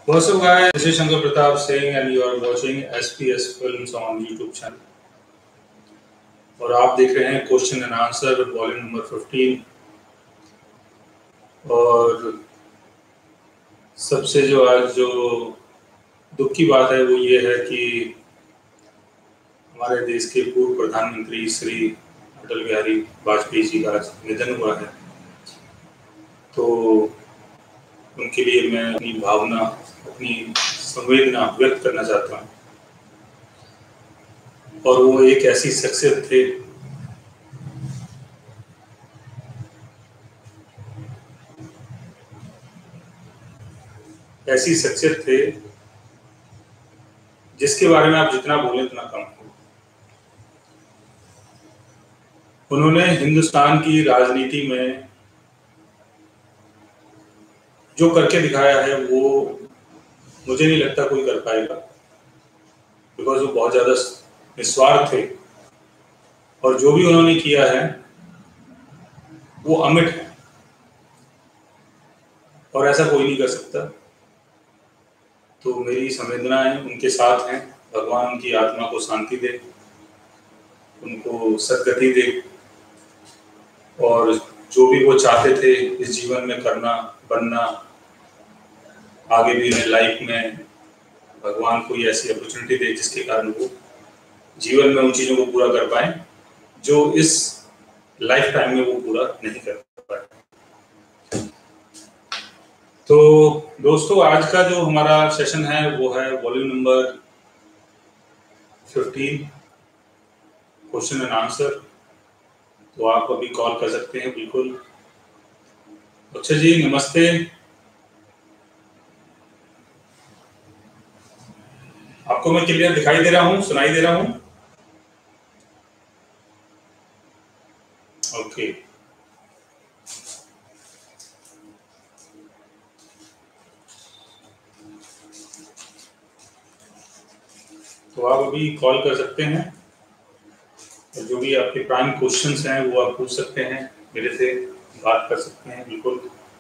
What's up, guys? This is Shankar Pratap Singh, and you are watching SPS Films on YouTube channel. और आप देख रहे हैं question and answer volume number 15। और सबसे जो आज जो दुख की बात है वो ये है कि हमारे देश के पूर्व प्रधानमंत्री श्री अटल बिहारी वाजपेयी जी का आज निधन हुआ है। तो उनके लिए मैं अपनी भावना, अपनी संवेदना व्यक्त करना चाहता हूँ। और वो एक ऐसी शख्सियत थे जिसके बारे में आप जितना बोलें उतना कम हो। उन्होंने हिंदुस्तान की राजनीति में जो करके दिखाया है वो मुझे नहीं लगता कोई कर पाएगा, बिकॉज वो बहुत ज्यादा निस्वार्थ थे और जो भी उन्होंने किया है वो अमिट है और ऐसा कोई नहीं कर सकता। तो मेरी संवेदनाएं उनके साथ हैं। भगवान उनकी आत्मा को शांति दे, उनको सद्गति दे, और जो भी वो चाहते थे इस जीवन में करना, बनना, आगे भी उन्हें लाइफ में भगवान कोई ऐसी अपॉर्चुनिटी दे जिसके कारण वो जीवन में उन चीज़ों को पूरा कर पाए जो इस लाइफ टाइम में वो पूरा नहीं कर पाए। तो दोस्तों, आज का जो हमारा सेशन है वो है volume number 15, question and answer. तो आप अभी कॉल कर सकते हैं बिल्कुल। अच्छा जी, नमस्ते। आपको मैं क्लियर दिखाई दे रहा हूँ, सुनाई दे रहा हूँ? ओके। तो आप अभी कॉल कर सकते हैं और जो भी आपके प्राइम क्वेश्चंस हैं वो आप पूछ सकते हैं, मेरे से बात कर सकते हैं बिल्कुल।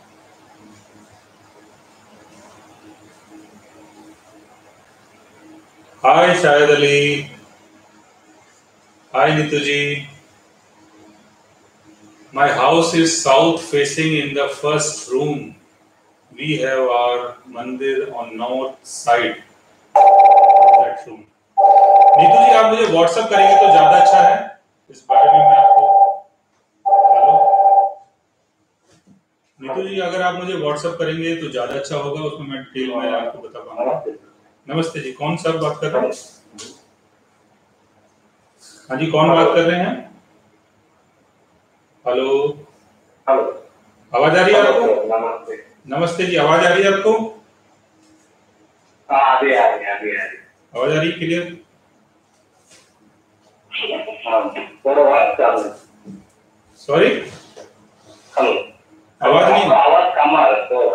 हाय शाहिद अली, हाय नीतू जी। My house is south facing in the first room. We have our mandir on north side of that room. Neetu जी, आप मुझे व्हाट्सएप करेंगे तो ज्यादा अच्छा है। इस बारे में मैं आपको, हेलो नीतू जी, अगर आप मुझे व्हाट्सएप करेंगे तो ज्यादा अच्छा होगा, उसमें मैं डिटेल में आपको बता पाऊंगा। नमस्ते जी, कौन सा बात कर रहे हैं? हाँ जी, कौन बात कर रहे हैं? हेलो, आवाज आ रही है आपको? नमस्ते जी, आवाज आ रही है आपको? अभी आ रही है। आवाज आ रही है क्लियर? सॉरी, आवाज नहीं, आवाज कम आ रहा है।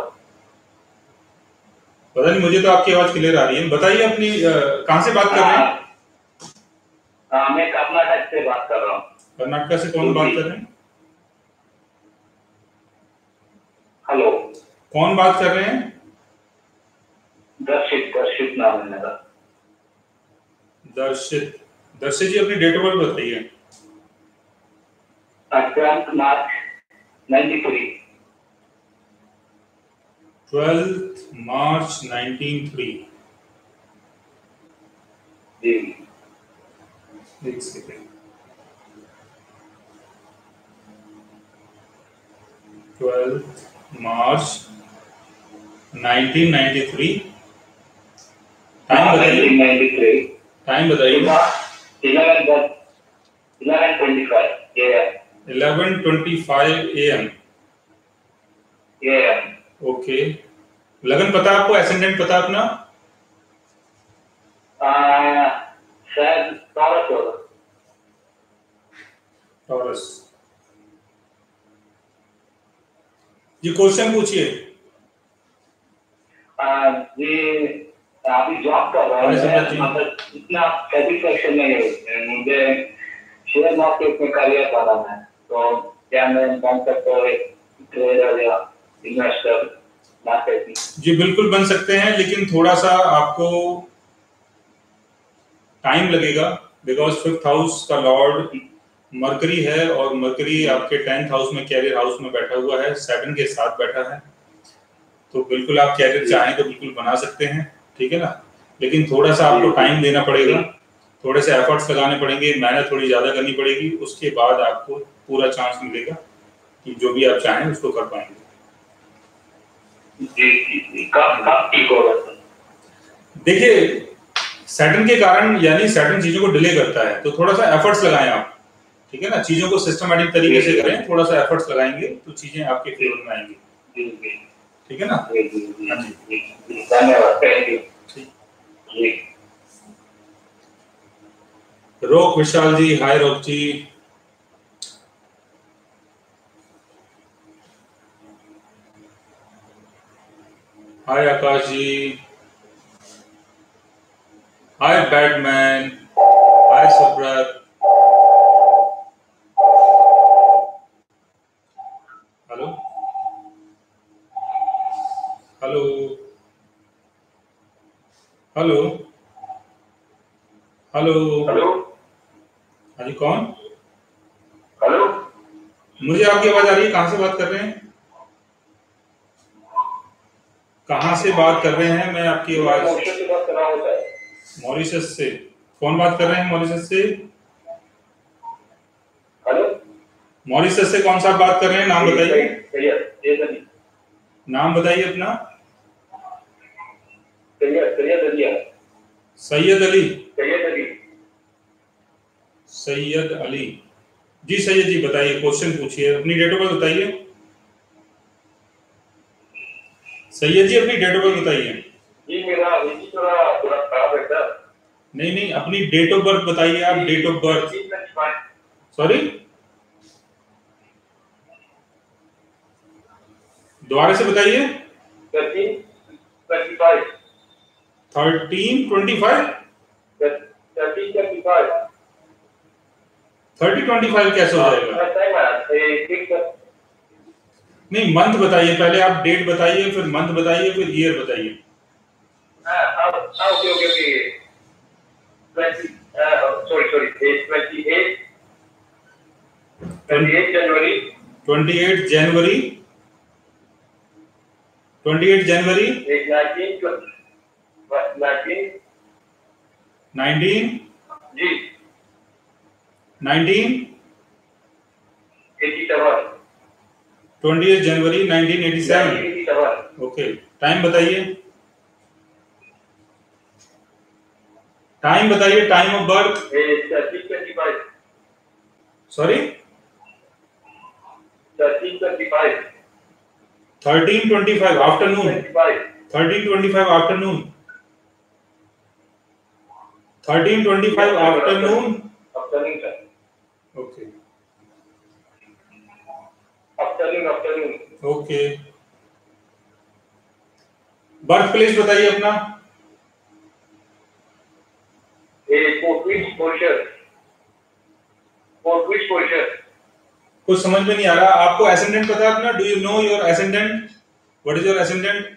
पता नहीं, मुझे तो आपकी आवाज क्लियर आ रही है। बताइए अपनी, कहाँ से बात कर रहे हैं? मैं कर्नाटक से बात कर रहा हूँ। कर्नाटक से कौन बात कर रहे हैं? हेलो, कौन बात कर रहे हैं? दर्शित नाम है मेरा। दर्शित जी, अपनी डेट ऑफ बर्थ बताइए। 12 मार्च 93। 12 मार्च 1903। जी, एक सेकेंड। 12 मार्च 1993। टाइम बताइए। 1993। टाइम बताइए। 11:25 AM। 11:25 AM। ओके। लगन पता आपको? एसेंडेंट पता अपना? शायद टॉरस होगा। टॉरस जी, क्वेश्चन पूछिए। जी, अभी जॉब कर रहा हूँ, मतलब इतना सेटिस्फैक्शन नहीं है मुझे। शेयर मार्केट में करियर बनाना है, तो क्या मैं बन सकता हूँ एक ट्रेडर या इन्वेस्टर? जी बिल्कुल बन सकते हैं, लेकिन थोड़ा सा आपको टाइम लगेगा, बिकॉज 5th हाउस का लॉर्ड मरकरी है और मरकरी आपके 10th हाउस में, कैरियर हाउस में बैठा हुआ है, सैटर्न के साथ बैठा है। तो बिल्कुल आप कैरियर चाहें तो बिल्कुल बना सकते हैं, ठीक है ना, लेकिन थोड़ा सा आपको टाइम देना पड़ेगा, थोड़े से एफर्ट्स लगाने पड़ेंगे, मेहनत थोड़ी ज्यादा करनी पड़ेगी, उसके बाद आपको पूरा चांस मिलेगा कि जो भी आप चाहें उसको कर पाएंगे। कब ठीक होगा? देखिए सैटर्न के कारण, यानी सैटर्न चीजों को डिले करता है, तो थोड़ा सा एफर्ट्स लगाएं आप, ठीक है ना, चीजों को सिस्टमैटिक तरीके से करें, थोड़ा सा एफर्ट्स लगाएंगे तो चीजें आपके फेवर में आएंगी, ठीक है ना। हाँ जी, धन्यवाद, थैंक यू। रोक विशाल ji, hi Rock ji. Hi Akash ji, hi Batman, hi Subrata, hello hello hello hello, हाँ जी कौन? हेलो, मुझे आपकी आवाज आ रही है, कहाँ से बात कर रहे हैं? कहाँ से बात कर रहे हैं? मैं आपकी आवाज मॉरिशस से। कौन बात कर रहे हैं मॉरिशस से? हेलो, मॉरिशस से कौन सा बात कर रहे हैं? नाम बताइए, नाम बताइए अपना। सैयद अली। सैयद अली जी, सैयद जी बताइए, क्वेश्चन पूछिए, अपनी डेट ऑफ बर्थ बताइए। सैयद जी अपनी डेट ऑफ बर्थ बताइए। जी मेरा थोड़ा खराब है सर। नहीं नहीं, अपनी डेट ऑफ बर्थ बताइए आप, डेट ऑफ बर्थ। सॉरी, दोबारा से बताइए। 1325। 1325? 1325। 3025 कैसे हो जाएगा? नहीं, मंथ बताइए पहले, आप डेट बताइए, फिर मंथ बताइए, फिर ईयर बताइए। ओके 20 सॉरी 28 जनवरी। 28 जनवरी 28 जनवरी 19 जी 19 87। 28 जनवरी 1987। ओके, टाइम बताइए, टाइम बताइए, time of birth. 1325। Sorry 1325। 1325 afternoon. 1325 afternoon. 1325 afternoon. Okay afternoon. Okay, birth place बताइए अपना। कुछ समझ में नहीं आ रहा आपको। एसेंडेंट पता है अपना? Do you know your ascendant? What is your ascendant?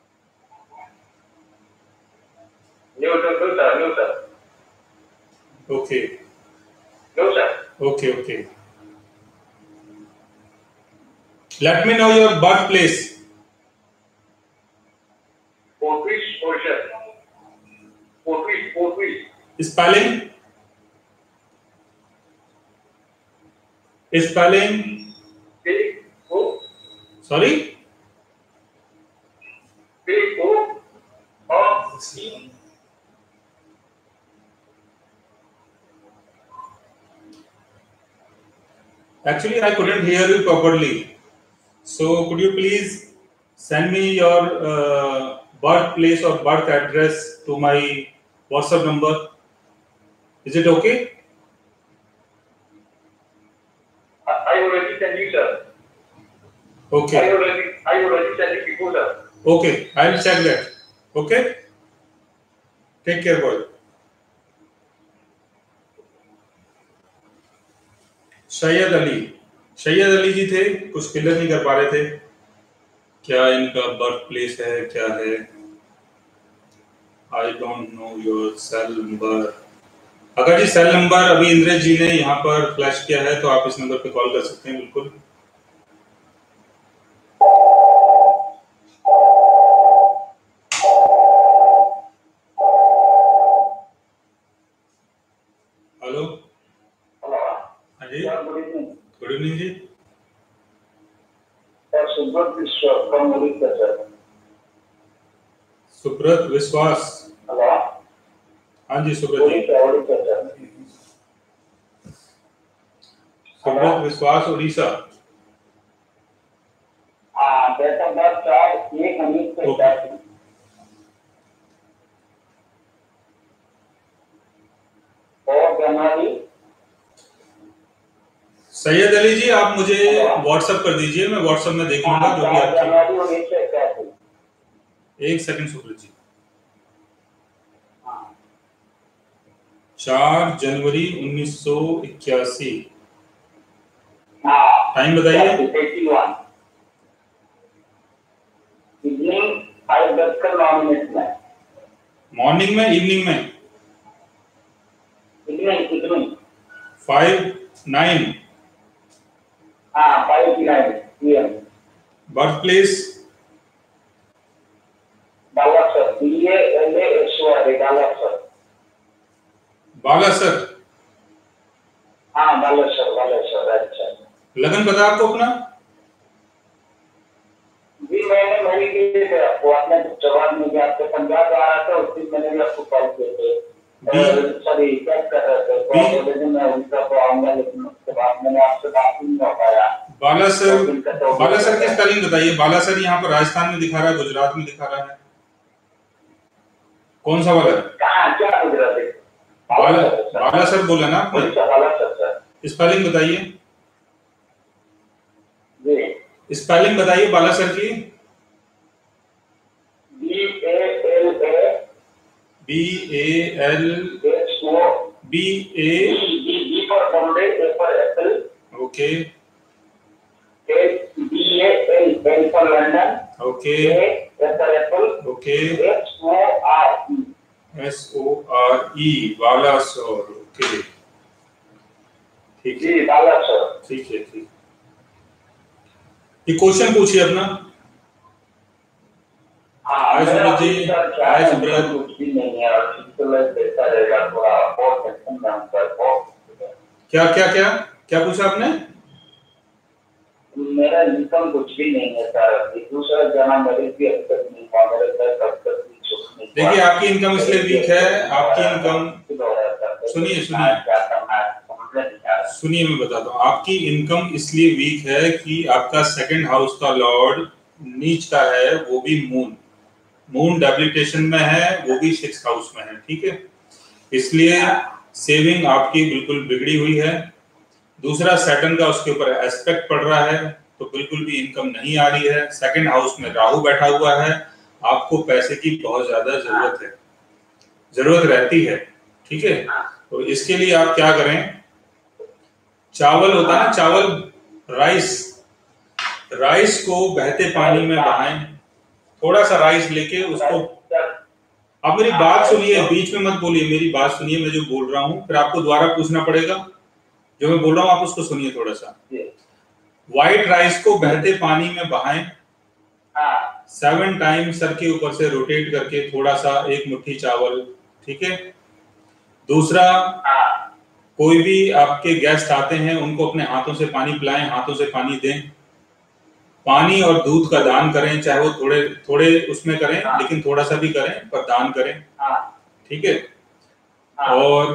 No sir. Okay no sir. Okay okay, let me know your birth place. Spelling, spelling, sorry actually I couldn't hear you properly, so could you please send me your birthplace or birth address to my WhatsApp number? Is it okay? I already sent you, sir. Okay. I already sent you before, sir. Okay, I will check that. Okay, take care boy. Syed Ali ji थे, कुछ clear नहीं कर पा रहे थे, क्या इनका birth place है, क्या है? I don't know your cell number. अगर जी सेल नंबर अभी इंद्रेश जी ने यहाँ पर फ्लैश किया है तो आप इस नंबर पे कॉल कर सकते हैं बिल्कुल। हेलो। हाँ जी, गुड इवनिंग जी। Subrata Biswas from Orissa sir. Subrata Biswas. Hello. हाँ जी सुब्रत जी। उड़ीसा सर। सुब्रत विश्वास उड़ीसा। हाँ, डेट ऑफ बर्थ 4/1/1981। और जनवरी। सैयद अली जी, आप मुझे व्हाट्सएप कर दीजिए, मैं व्हाट्सएप में देख लूंगा जो भी आपकी। जनवरी 1981। एक सेकंड सुब्रत जी। 4 जनवरी 1981। टाइम बताइए। इवनिंग 5:09 में। मॉर्निंग में, इवनिंग में? इवनिंग 5:09। हाँ, 5:09 PM। Birth place? Balasore. BALASR Balasore. Balasore. हाँ, बालासर। अच्छा। लगन पता आपको अपना? जी, मैंने मेरी किए थे आपको, आपने जवाब में आपके पंजाब आ रहा था, उस दिन मैंने भी आपको कॉल किए थे। सॉरी, चेक कर रहे थे तो बोले मैं उनका तो आऊंगा, लेकिन उसके बाद मैंने आपसे बात नहीं हो पाया। बालासर की स्पेलिंग बताइए। बालासर यहाँ पर राजस्थान में दिखा रहा है, गुजरात में दिखा रहा है, कौन सा वाला? कहाँ, क्या गुजरात है? बालासर बोला ना आपने? बालासर। स्पेलिंग बताइए। जी, स्पेलिंग बताइए बालासर की। Okay. L for London. Okay. A for Apple. Okay. SORE Balasore. Okay, ठीक है। बालासर। ठीक है, ठीक। ये क्वेश्चन पूछिए अपना। हाय सुब्रत जी। हाय सुब्रत। क्या क्या क्या क्या पूछा आपने? मेरा इनकम कुछ भी नहीं है सर। दूसरा जाना मेरे भी अब तक नहीं हुआ, मेरे तक अब तक नहीं। देखिए, आपकी इनकम इसलिए वीक है, आपकी इनकम, सुनिए मैं बताता हूँ। आपकी इनकम इसलिए वीक है कि आपका सेकंड हाउस का लॉर्ड नीच का है, वो भी मून डेबिलिटेशन में है, वो भी 6th हाउस में है, ठीक है? इसलिए सेविंग आपकी बिल्कुल बिगड़ी हुई है। दूसरा, सैटर्न का उसके ऊपर एस्पेक्ट पड़ रहा है, तो बिल्कुल भी इनकम नहीं आ रही है। सेकंड हाउस में राहु बैठा हुआ है, आपको पैसे की बहुत ज्यादा जरूरत रहती है, ठीक है? तो इसके लिए आप क्या करें, चावल होता है ना, चावल, राइस को बहते पानी में बहाएं। थोड़ा सा राइस लेके उसको, आप मेरी बात सुनिए, बीच में मत बोलिए, मेरी बात सुनिए, मैं जो बोल रहा हूँ, फिर आपको दोबारा पूछना पड़ेगा। जो मैं बोल रहा हूँ आप उसको सुनिए थोड़ा सा। व्हाइट राइस को बहते पानी में बहाएं, 7 टाइम सर के ऊपर से रोटेट करके, थोड़ा सा, 1 मुट्ठी चावल, ठीक है? दूसरा, कोई भी आपके गेस्ट आते हैं उनको अपने हाथों से पानी पिलाएं, हाथों से पानी दें। पानी और दूध का दान करें, चाहे वो थोड़े थोड़े उसमें करें, लेकिन थोड़ा सा भी करें, पर दान करें, ठीक है? और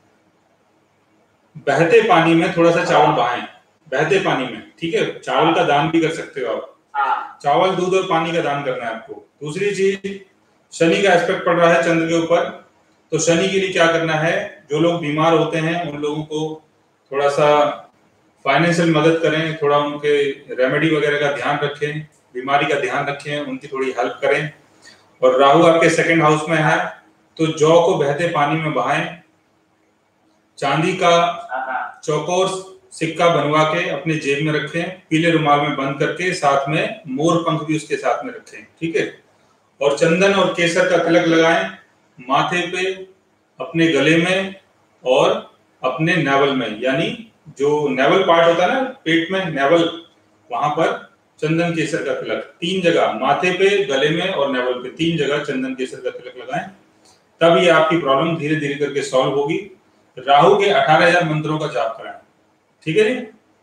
बहते पानी में थोड़ा सा चावल बहाएं, बहते पानी में, ठीक है? चावल का दान भी कर सकते हो आप। चावल, दूध और पानी का दान करना है आपको। दूसरी चीज, शनि का एस्पेक्ट पड़ रहा है चंद्र के ऊपर, तो शनि के लिए क्या करना है, जो लोग बीमार होते हैं उन लोगों को थोड़ा सा फाइनेंशियल मदद करें, थोड़ा उनके रेमेडी वगैरह का ध्यान रखें, बीमारी का ध्यान रखें, उनकी थोड़ी हेल्प करें। और राहु आपके सेकंड हाउस में है, तो जौ को बहते पानी में बहाएं। चांदी का चौकोर सिक्का बनवा के अपने जेब में रखें, पीले रुमाल में बंद करके, साथ में मोर पंख भी उसके साथ में रखें, ठीक है। और चंदन और केसर का तिलक लगाएं माथे पे, अपने गले में और अपने नावल में, यानी जो नेवल पार्ट होता है ना पेट में, नेवल, वहां पर चंदन केसर का तिलक 3 जगह, माथे पे, गले में और नेवल पे 3 जगह चंदन केसर का तिलक लगाएं। तब ये आपकी प्रॉब्लम धीरे धीरे करके सॉल्व होगी। राहु के 18,000 मंत्रों का जाप कराएं, ठीक है जी।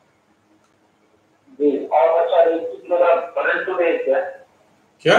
जी, और अच्छा मेरा करंट तो है क्या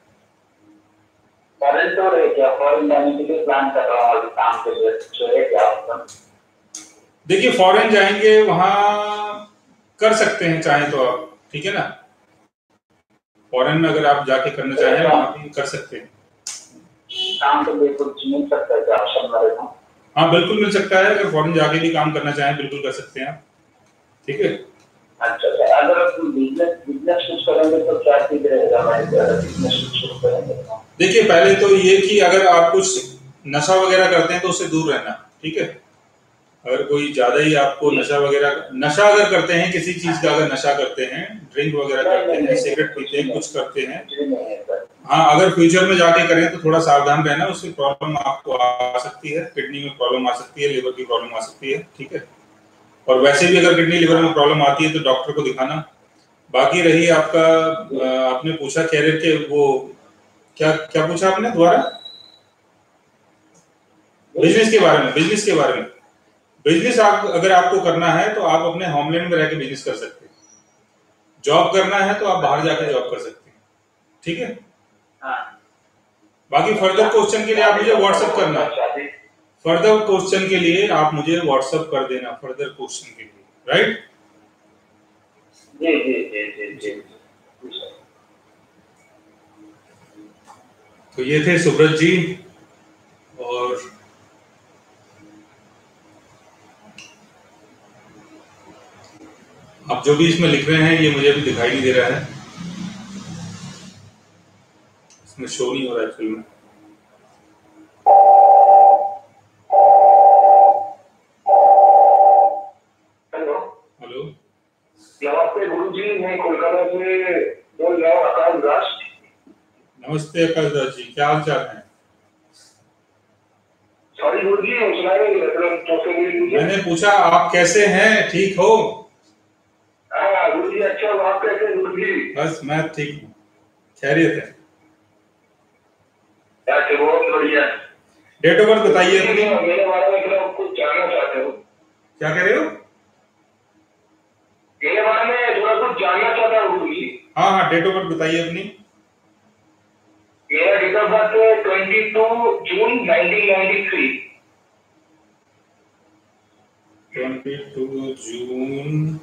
करंट तो है क्या, फॉरेन जाने के लिए प्लान कर रहा हूँ काम के लिए, तो है क्या ऑप्शन? देखिए फॉरेन जाएंगे, वहां कर सकते हैं चाहे तो आप, ठीक है ना। फॉरेन में अगर आप जाके करना चाहें वहां भी कर सकते हैं। काम तो बिल्कुल मिल सकता है क्या ऑप्शन मेरे को? हाँ बिल्कुल मिल सकता है, अगर फॉरेन जाके भी काम करना चाहें बिल्कुल कर सकते हैं आप, ठीक है। अच्छा, अगर आप बिजनेस शुरू करेंगे तो क्या चीज रहेगा हमारे, अगर बिजनेस शुरू करेंगे तो? देखिए पहले तो ये कि अगर आप कुछ नशा वगैरह करते हैं तो उससे दूर रहना, ठीक है। अगर कोई ज्यादा ही आपको नशा अगर करते हैं, किसी चीज का अगर नशा करते हैं, ड्रिंक वगैरह करते हैं, सिगरेट पीते हैं, कुछ करते हैं, हाँ अगर फ्यूचर में जाके करें तो थोड़ा सावधान रहना, उससे प्रॉब्लम आपको आ सकती है, किडनी में प्रॉब्लम आ सकती है, लिवर की प्रॉब्लम आ सकती है, ठीक है। और वैसे भी अगर किडनी लिवर में प्रॉब्लम आती है तो डॉक्टर को दिखाना। बाकी रही आपका, आपने पूछा कैरियर के, वो क्या क्या पूछा आपने दोबारा? बिजनेस के बारे में। बिजनेस आप अगर आपको करना है तो आप अपने होमलैंड में रह के बिजनेस कर सकते हैं। जॉब करना है तो आप बाहर जाकर जॉब कर सकते हैं, ठीक है। बाकी फर्दर क्वेश्चन के लिए आप मुझे व्हाट्सएप करना, फर्दर क्वेश्चन के लिए आप मुझे व्हाट्सएप कर देना, फर्दर क्वेश्चन के लिए, राइट? जी जी जी जी जी। तो ये थे सुब्रत जी, और आप जो भी इसमें लिख रहे हैं ये मुझे अभी दिखाई नहीं दे रहा है, इसमें शो नहीं हो रहा है एक्चुअली में। हेलो, नमस्ते गुरुजी, मैं कोलकाता से बोल रहा हूँ, आकाश दास। नमस्ते आकाश दास जी, क्या हाल चाल है? सॉरी गुरुजी, सुनाई नहीं दे रहा। मैंने पूछा आप कैसे हैं, ठीक हो? गुरुजी अच्छा, आप कैसे हैं गुरुजी? बस मैं ठीक हूँ, खैरियत है। बहुत बढ़िया। डेट ऑफ बर्थ बताइए अपनी। मेरे बारे में थोड़ा कुछ जानना चाहते हो? क्या कह रहे हो? मेरे बारे में थोड़ा कुछ जानना चाहता हूँ गुरुजी। हाँ हाँ, डेट ऑफ बर्थ बताइए अपनी। मेरा डेट ऑफ बर्थ है 22 जून 1993। 22 जून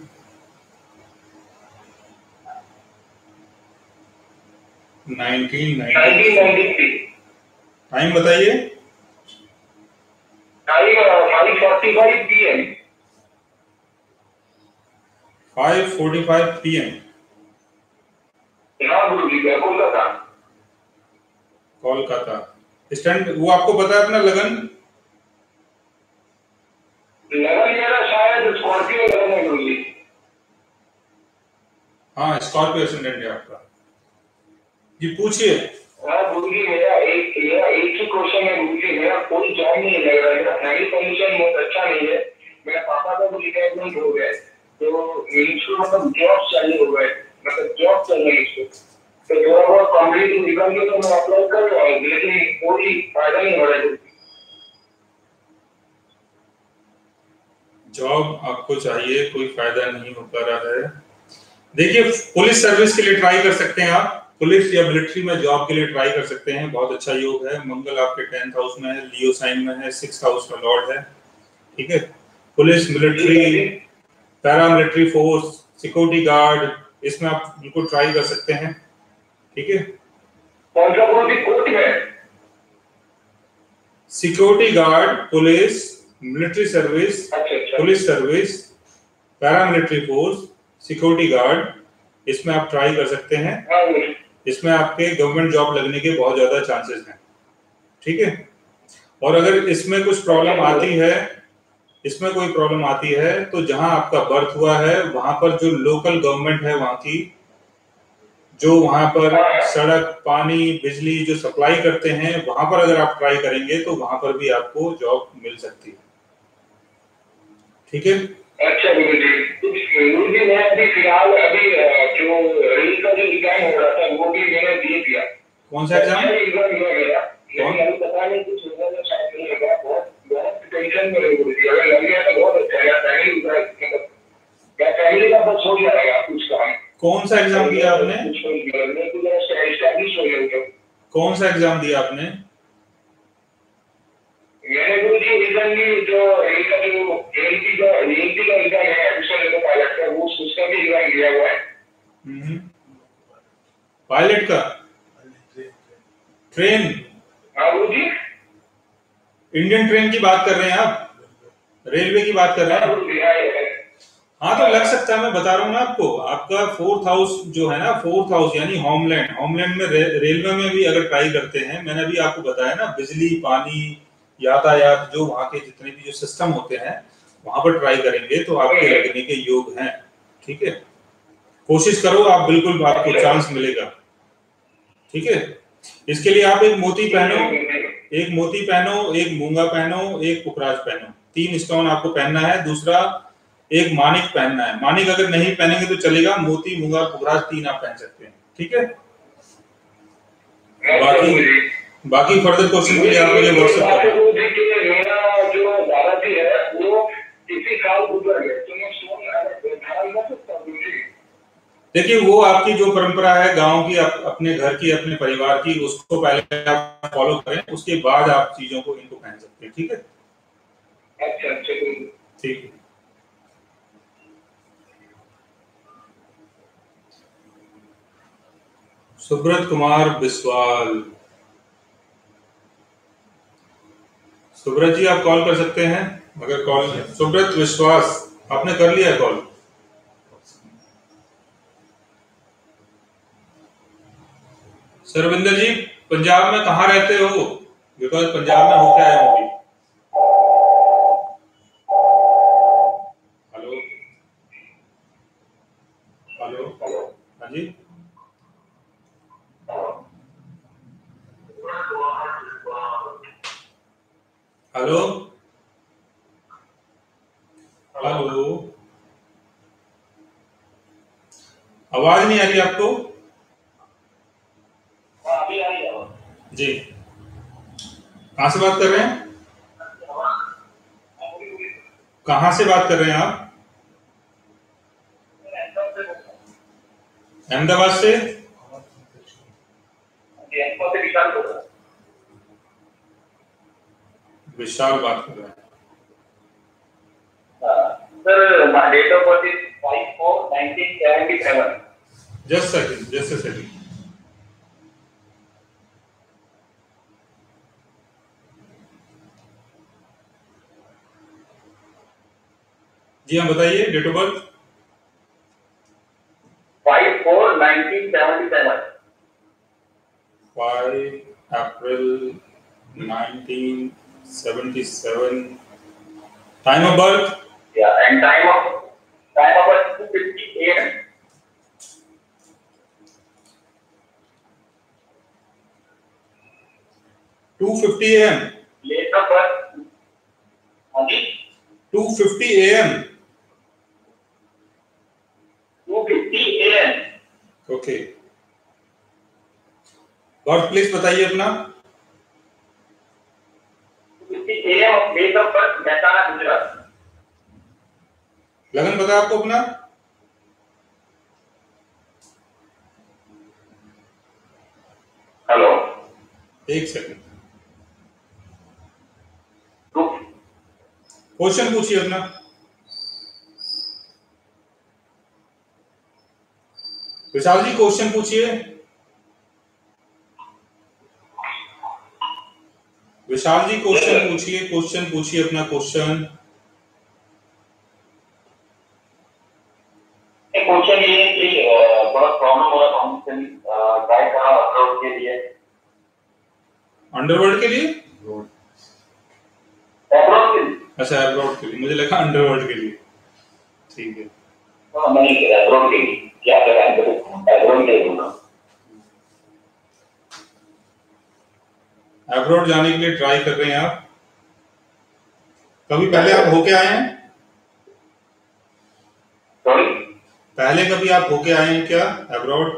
1993। टाइम बताइए। Time 5:45 PM। 5:45 PM। हाँ गुरुजी, कोलकाता। कोलकाता स्टैंड, वो आपको पता है अपना लगन? लगन मेरा शायद स्कॉर्पियो लगन है गुरुजी। हाँ स्कॉर्पियो एसेंडेंट है आपका जी, पूछिए। हाँ गुरुजी, मेरा एक ही क्वेश्चन है गुरुजी, मेरा कोई जॉब नहीं लग रहा है, मेरा फैमिली कंडीशन बहुत अच्छा नहीं है। मेरा पापा का भी रिटायरमेंट हो गया है, तो इसको मतलब जॉब चाहिए हो गया, मतलब जॉब चाहिए इसको, तो थोड़ा बहुत कॉम्पिटिटिव निकल के तो मैं अप्लाई कर रहा हूँ, लेकिन कोई फायदा नहीं हो रहा है। जॉब आपको चाहिए, कोई फायदा नहीं हो पा रहा है। देखिए पुलिस सर्विस के लिए ट्राई कर सकते हैं आप, पुलिस या मिलिट्री में जॉब के लिए ट्राई कर सकते हैं, बहुत अच्छा योग है। मंगल आपके 10th हाउस में है, लियो साइन में है, 6th हाउस का लॉर्ड है, ठीक है। Police, military, para military force, security guard, इसमें आप बिल्कुल ट्राई कर सकते हैं, ठीक है। कौन सा गुरुजी कोर्ट में? Security guard, police, military service, police service, para military force, security guard, इसमें आप ट्राई कर सकते हैं। इसमें आपके गवर्नमेंट जॉब लगने के बहुत ज्यादा चांसेस हैं, ठीक है। और अगर इसमें कुछ प्रॉब्लम आती है इसमें कोई प्रॉब्लम आती है तो जहां आपका बर्थ हुआ है वहां पर जो लोकल गवर्नमेंट है वहां की, जो वहां पर सड़क, पानी, बिजली जो सप्लाई करते हैं, वहां पर अगर आप ट्राई करेंगे तो वहां पर भी आपको जॉब मिल सकती है। ठीक है। अच्छा गुरुजी, मैं अभी फिलहाल अभी जो रेल का जो एग्जाम हो रहा था वो भी मैंने दे दिया। कौन सा एग्जाम? एग्जाम हुआ मेरा, लेकिन अभी पता नहीं कुछ होगा तो शायद नहीं होगा। बहुत टेंशन में गुरुजी, अगर लग गया तो बहुत अच्छा है। फैमिली का बस हो जाएगा कुछ काम। कौन सा एग्जाम दिया आपने? कौन सा एग्जाम दिया आपने? मैंने गुरुजी रिसेंटली जो रेल का एग्जाम है एडिशनल पायलट का, वो उसका भी एग्जाम दिया हुआ है। पायलट का ट्रेन? हाँ गुरुजी। इंडियन ट्रेन की बात कर रहे हैं आप? रेलवे की बात कर रहे हैं? हाँ तो लग सकता है, मैं बता रहा हूँ ना आपको। आपका 4th हाउस जो है ना, 4th हाउस यानी होमलैंड में रेलवे में भी अगर ट्राई करते हैं, मैंने अभी आपको बताया ना, बिजली, पानी, यातायात, जो वहां के जितने भी जो सिस्टम होते हैं वहां पर ट्राई करेंगे तो आपके लगने के योग हैं। ठीक है, कोशिश करो आप, बिल्कुल आपको चांस मिलेगा। ठीक है, इसके लिए आप एक मोती पहनो, एक मूंगा पहनो, एक पुखराज पहनो, 3 स्टोन आपको पहनना है। दूसरा एक मानिक पहनना है। मानिक अगर नहीं पहनेंगे तो चलेगा, मोती, मूंगा, पुखराज 3 आप पहन सकते हैं। ठीक है, बाकी फर्दर क्वेश्चन के लिए आप मुझे व्हाट्सएप करें। मेरा जो दादाजी है वो इसी साल गुजर गए, तो मैं देखिए, वो आपकी जो परंपरा है गांव की, अपने घर की, अपने परिवार की, उसको पहले आप फॉलो करें, उसके बाद आप चीजों को इनको पहन सकते हैं। ठीक है? अच्छा, ठीक है। सुब्रत कुमार बिस्वाल, सुब्रत जी आप कॉल कर सकते हैं अगर कॉल। सुब्रत विश्वास, आपने कर लिया कॉल? सरविंदर जी, पंजाब में कहाँ रहते हो? बिकॉज पंजाब में होके आए होंगे। हेलो हेलो, हाँ जी, हेलो हेलो, आवाज नहीं आ रही आपको? अभी आ रही है जी, कहाँ से बात कर रहे हैं? कहाँ से बात कर रहे हैं आप? अहमदाबाद से? विशाल बात कर रहे हैं। Sir, my date of birth is 5/4/1977. Just a second. जी हाँ, बताइए डेट ऑफ बर्थ। 5/4/1977. 5 अप्रैल 1977। Time of birth? Yeah, and time of birth 2:50 AM. 2:50 AM? Date of birth 2:50 AM? 2:50 AM. Okay, birth place बताइए अपना। 2:50 AM of date of birth Mehsana Gujarat. लगन पता है आपको अपना? हेलो, एक सेकंड, क्वेश्चन पूछिए अपना। विशाल जी क्वेश्चन पूछिए। विशाल जी क्वेश्चन पूछिए अपना क्वेश्चन। क्वेश्चन ये है कि थोड़ा प्रॉब्लम हो रहा था ट्राई करा अंडरवर्ल्ड के लिए। अंडरवर्ल्ड के लिए? अच्छा, अब्रॉड के लिए, मुझे लगा अंडरवर्ल्ड के लिए। ठीक है, नहीं अब्रॉड के लिए क्या करें, अब्रॉड के लिए ना, अब्रॉड जाने के लिए ट्राई कर रहे हैं आप? कभी पहले आप होके आए हैं? सॉरी, पहले कभी आप होके आए हैं क्या अब्रॉड?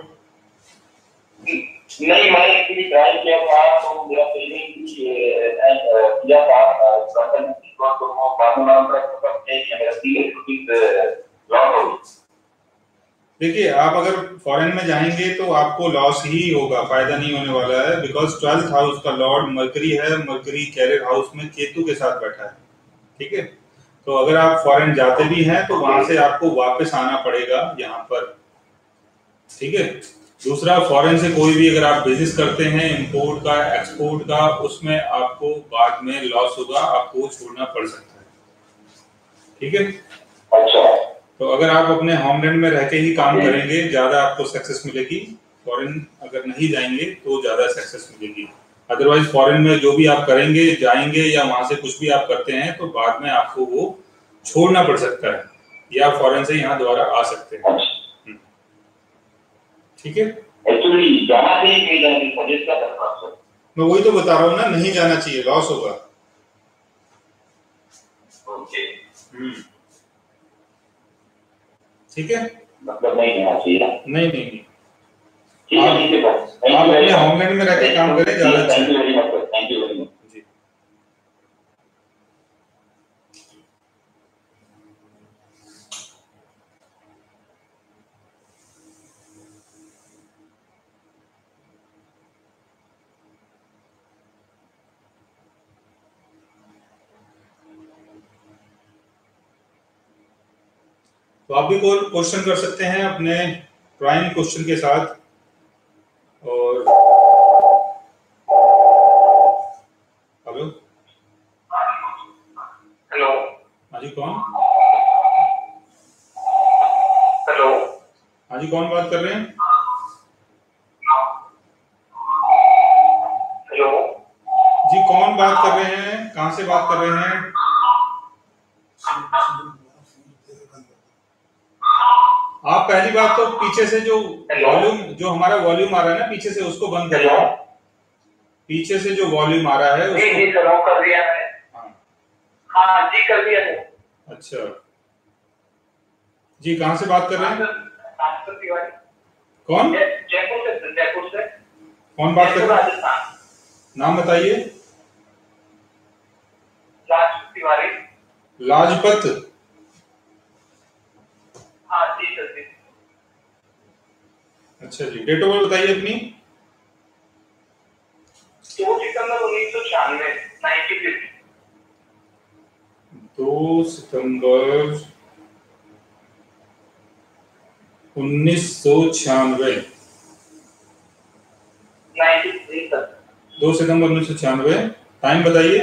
नहीं, मैं एक्चुअली ट्राई किया था, तो मेरा पेमेंट किया था कंपनी को, तो वो बाद में मेरा 3 रुपीज लॉस हो गई। देखिए, आप अगर फॉरेन में जाएंगे तो आपको लॉस ही होगा, फायदा नहीं होने वाला है, बिकॉज 12th हाउस का लॉर्ड मरकरी है, मरकरी कैरियर हाउस में केतु के साथ बैठा है। ठीक है, तो अगर आप फॉरेन जाते भी हैं तो वहां से आपको वापस आना पड़ेगा यहाँ पर। ठीक है, दूसरा, फॉरेन से कोई भी अगर आप बिजनेस करते हैं इंपोर्ट का एक्सपोर्ट का, उसमें आपको बाद में लॉस होगा, आपको छोड़ना पड़ सकता है। ठीक है, अच्छा, तो अगर आप अपने होमलैंड में रह के ही काम करेंगे ज्यादा आपको सक्सेस मिलेगी, फॉरेन अगर नहीं जाएंगे तो ज्यादा सक्सेस मिलेगी। अदरवाइज फॉरेन में जो भी आप करेंगे, जाएंगे या वहां से कुछ भी आप करते हैं तो बाद में आपको वो छोड़ना पड़ सकता है, या फॉरेन से यहाँ दोबारा आ सकते हैं। ठीक है, एक्चुअली जाना चाहिए, नहीं जाना चाहिए, सजेस्ट क्या करता हूं? मैं वही तो बता रहा हूँ ना, नहीं जाना चाहिए, लॉस होगा। ओके, ठीक है, मतलब नहीं जाना चाहिए। नहीं नहीं नहीं, ठीक है, ठीक है, आप अपने होमलैंड में रह के काम करें, ज्यादा अच्छा है। Thank you very much, thank you very much जी। तो आप भी क्वेश्चन कर सकते हैं अपने प्राइम क्वेश्चन के साथ। और हेलो, हेलो, हाँ जी, कौन? हेलो, हाँ जी, कौन बात कर रहे हैं? हेलो जी, कौन बात कर रहे हैं, कहाँ से बात कर रहे हैं? आप पहली बात तो पीछे से जो वॉल्यूम, जो हमारा वॉल्यूम आ रहा है ना पीछे से, उसको बंद करिए। पीछे से जो वॉल्यूम आ रहा है उसको... जी सर, वो कर दिया है। हाँ जी, कर दिया है। अच्छा जी, कहाँ से बात कर रहे हैं? कौन? जयपुर से, जयपुर से। कौन बात कर रहे हैं? नाम बताइए। लाजपत तिवारी। लाजपत? हाँ जी सर जी। अच्छा जी, डेट ऑफ बर्थ बताइए अपनी। 2 सितंबर 1996, 96। 2 सितंबर 1996। 93 सर। 2 सितंबर 1996। टाइम बताइए।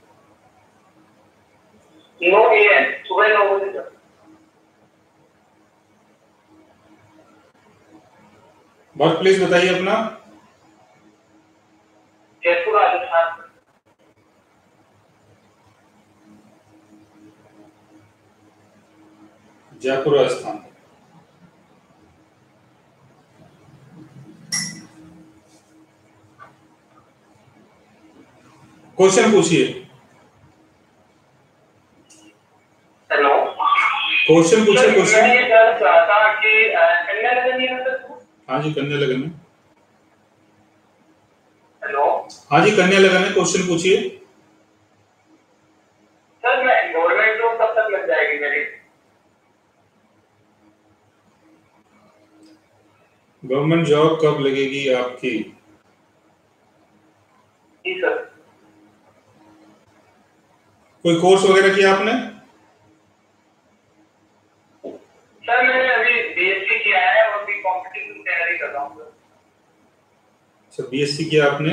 9 AM, सुबह 9 बजे सर। बर्थ प्लेस बताइए अपना। जयपुर, राजस्थान। जयपुर, राजस्थान। क्वेश्चन पूछिए। हेलो, क्वेश्चन पूछिए। क्वेश्चन मैं ये जानना चाहता कि कन्या लगन है सर? हाँ जी, कन्या लगन है। हेलो, हाँ जी, कन्या लगन है। क्वेश्चन पूछिए। सर मैं गवर्नमेंट जॉब कब तक लग जाएगी मेरी? गवर्नमेंट जॉब कब लगेगी आपकी? जी सर। कोई कोर्स वगैरह किया आपने? सर मैंने अभी बीएससी किया है और भी कॉम्पिटिटिव की तैयारी कर रहा हूँ सर। अच्छा, बीएससी किया आपने।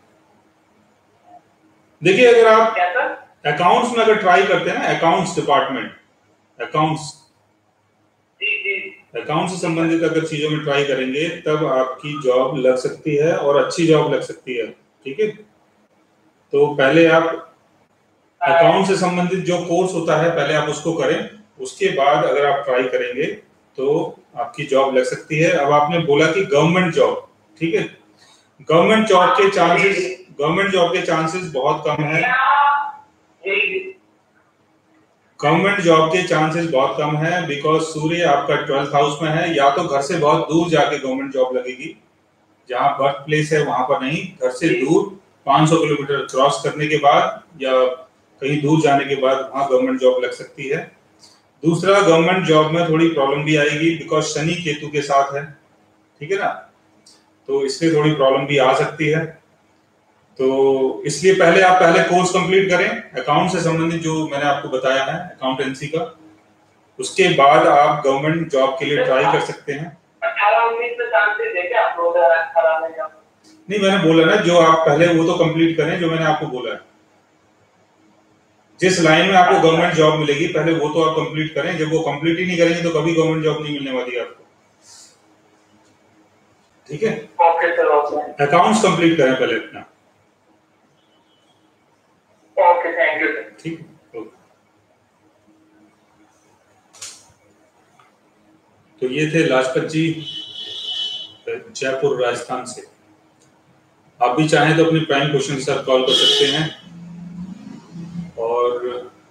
देखिए, अगर आप क्या सर? अकाउंट्स में अगर ट्राई करते हैं ना, अकाउंट्स डिपार्टमेंट, अकाउंट्स, जी जी, अकाउंट से संबंधित अगर चीजों में ट्राई करेंगे तब आपकी जॉब लग सकती है, और अच्छी जॉब लग सकती है। ठीक है, तो पहले आप अकाउंट से संबंधित जो कोर्स होता है पहले आप उसको करें, उसके बाद अगर आप ट्राई करेंगे तो आपकी जॉब लग सकती है। अब आपने बोला कि गवर्नमेंट जॉब, ठीक है, गवर्नमेंट जॉब के चांसेस बहुत कम है। गवर्नमेंट जॉब के चांसेस बहुत कम है बिकॉज सूर्य आपका 12th हाउस में है। या तो घर से बहुत दूर जाके गवर्नमेंट जॉब लगेगी, जहां बर्थ प्लेस है वहां पर नहीं, घर से दूर 500 किलोमीटर क्रॉस करने के बाद या कहीं दूर जाने के बाद वहां गवर्नमेंट जॉब लग सकती है। दूसरा, गवर्नमेंट जॉब में थोड़ी प्रॉब्लम भी आएगी बिकॉज शनि केतु के साथ है, ठीक है ना, तो इसलिए थोड़ी प्रॉब्लम भी आ सकती है। तो इसलिए पहले कोर्स कंप्लीट करें अकाउंट से संबंधित जो मैंने आपको बताया है अकाउंटेंसी का, उसके बाद आप गवर्नमेंट जॉब के लिए ट्राई कर सकते हैं। 18-19 में चांसेस है क्या 2018 में? नहीं, मैंने बोला ना, जो आप पहले वो तो कंप्लीट करें जो मैंने आपको बोला है। जिस लाइन में आपको गवर्नमेंट जॉब मिलेगी पहले वो तो आप कंप्लीट करें। जब वो कंप्लीट ही नहीं करेंगे तो कभी गवर्नमेंट जॉब नहीं मिलने वाली आपको, ठीक है। Okay sir, okay. Accounts complete करें पहले अपना। Okay, thank you sir. ठीक, ओके। तो ये थे लाजपत जी जयपुर राजस्थान से। आप भी चाहें तो अपने प्राइम क्वेश्चन के साथ कॉल कर सकते हैं, और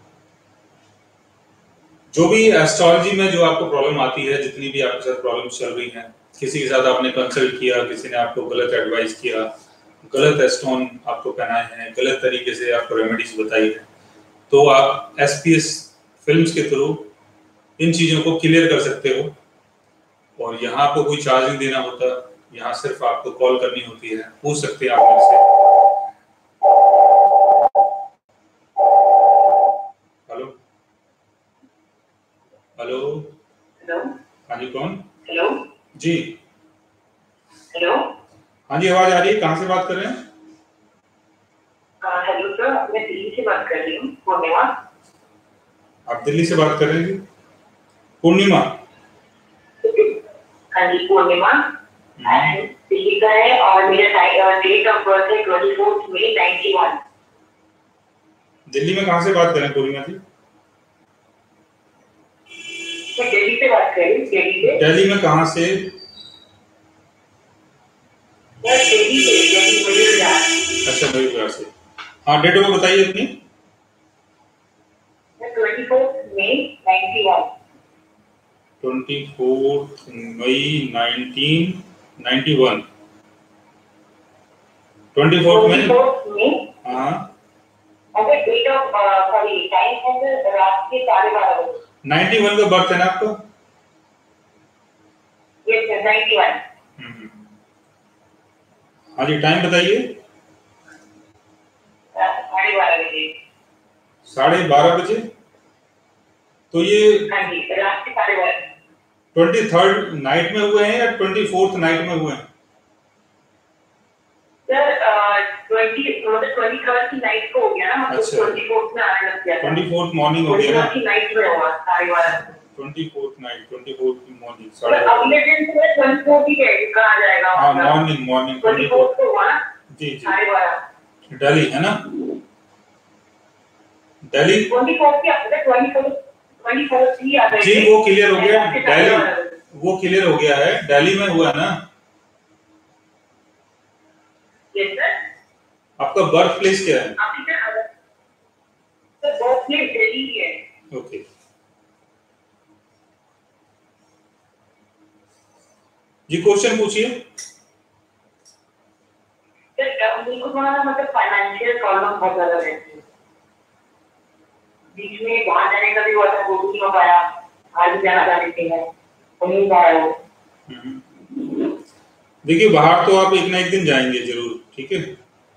जो भी एस्ट्रोलॉजी में जो आपको प्रॉब्लम आती है, जितनी भी आपके साथ प्रॉब्लम चल रही हैं, किसी के साथ आपने कंसल्ट किया, किसी ने आपको गलत एडवाइस किया, गलत स्टोन आपको पहनाए हैं, गलत तरीके से आपको रेमेडीज बताई है, तो आप SPS फिल्म्स के थ्रू इन चीज़ों को क्लियर कर सकते हो। और यहाँ आपको कोई चार्ज नहीं देना होता, यहाँ सिर्फ आपको कॉल करनी होती है, पूछ सकते हैं आप मेरे से। हेलो हेलो हेलो, हाँ जी, कौन? हेलो जी, हेलो, हाँ जी, आवाज आ रही है। कहाँ से बात कर रहे हैं? हेलो सर, मैं दिल्ली से बात कर रही हूँ, पूर्णिमा। आप दिल्ली से बात कर रहे हैं? पूर्णिमा? हाँ जी, पूर्णिमा दिल्ली का है, और मेरा डेट ऑफ बर्थ है 24 मई 91। दिल्ली में कहाँ से बात कर रहे हैं पूर्णिमा जी? मैं दिल्ली से बात कर रही हूँ। दिल्ली में कहाँ से? दिल्ली से, मयूरविहार। अच्छा, मयूरविहार से। हाँ, डेट ऑफ बर्थ बताइए अपनी। 24 मई 91। 24 मई 1991। 24 मई। हाँ, अगर डेट ऑफ सॉरी टाइम है रात के 12:30 बजे। 91 का बर्थ है ना आपको? Yes sir, 91। हाँ जी, टाइम बताइए। 12:30 बजे। 12:30 बजे? तो ये हाँ जी, रात के 12:30। 23rd नाइट में हुए हैं या 24th नाइट में हुए हैं? सर 23rd की नाइट को हो गया ना, मतलब 24th में आने लग गया। 24th मॉर्निंग हो गया ना? 24th की नाइट में हुआ 12:30। 24th नाइट, 24th की मॉर्निंग। अगले दिन तो 24th ही कहा जाएगा। हाँ, मॉर्निंग 24th को हुआ ना? जी जी। 12:30। दिल्ली है ना? दिल्ली 24th की अपने 24th ही आ गई जी। वो क्लियर हो गया दिल्ली, वो क्लियर हो गया है। दिल्ली में हुआ ना? Yes sir. आपका बर्थ प्लेस क्या है? आपकी सर बर्थ प्लेस दिल्ली है। ओके, जी क्वेश्चन पूछिए। सर मुझे थोड़ा मतलब फाइनेंशियल प्रॉब्लम बहुत ज्यादा रहती है। बीच में बाहर जाने का भी हुआ था, वो भी नहीं हो पाया। आज भी जाना चाहते हैं, तो नहीं पाया वो। देखिए, बाहर तो आप एक ना एक दिन जाएंगे जरूर, ठीक है।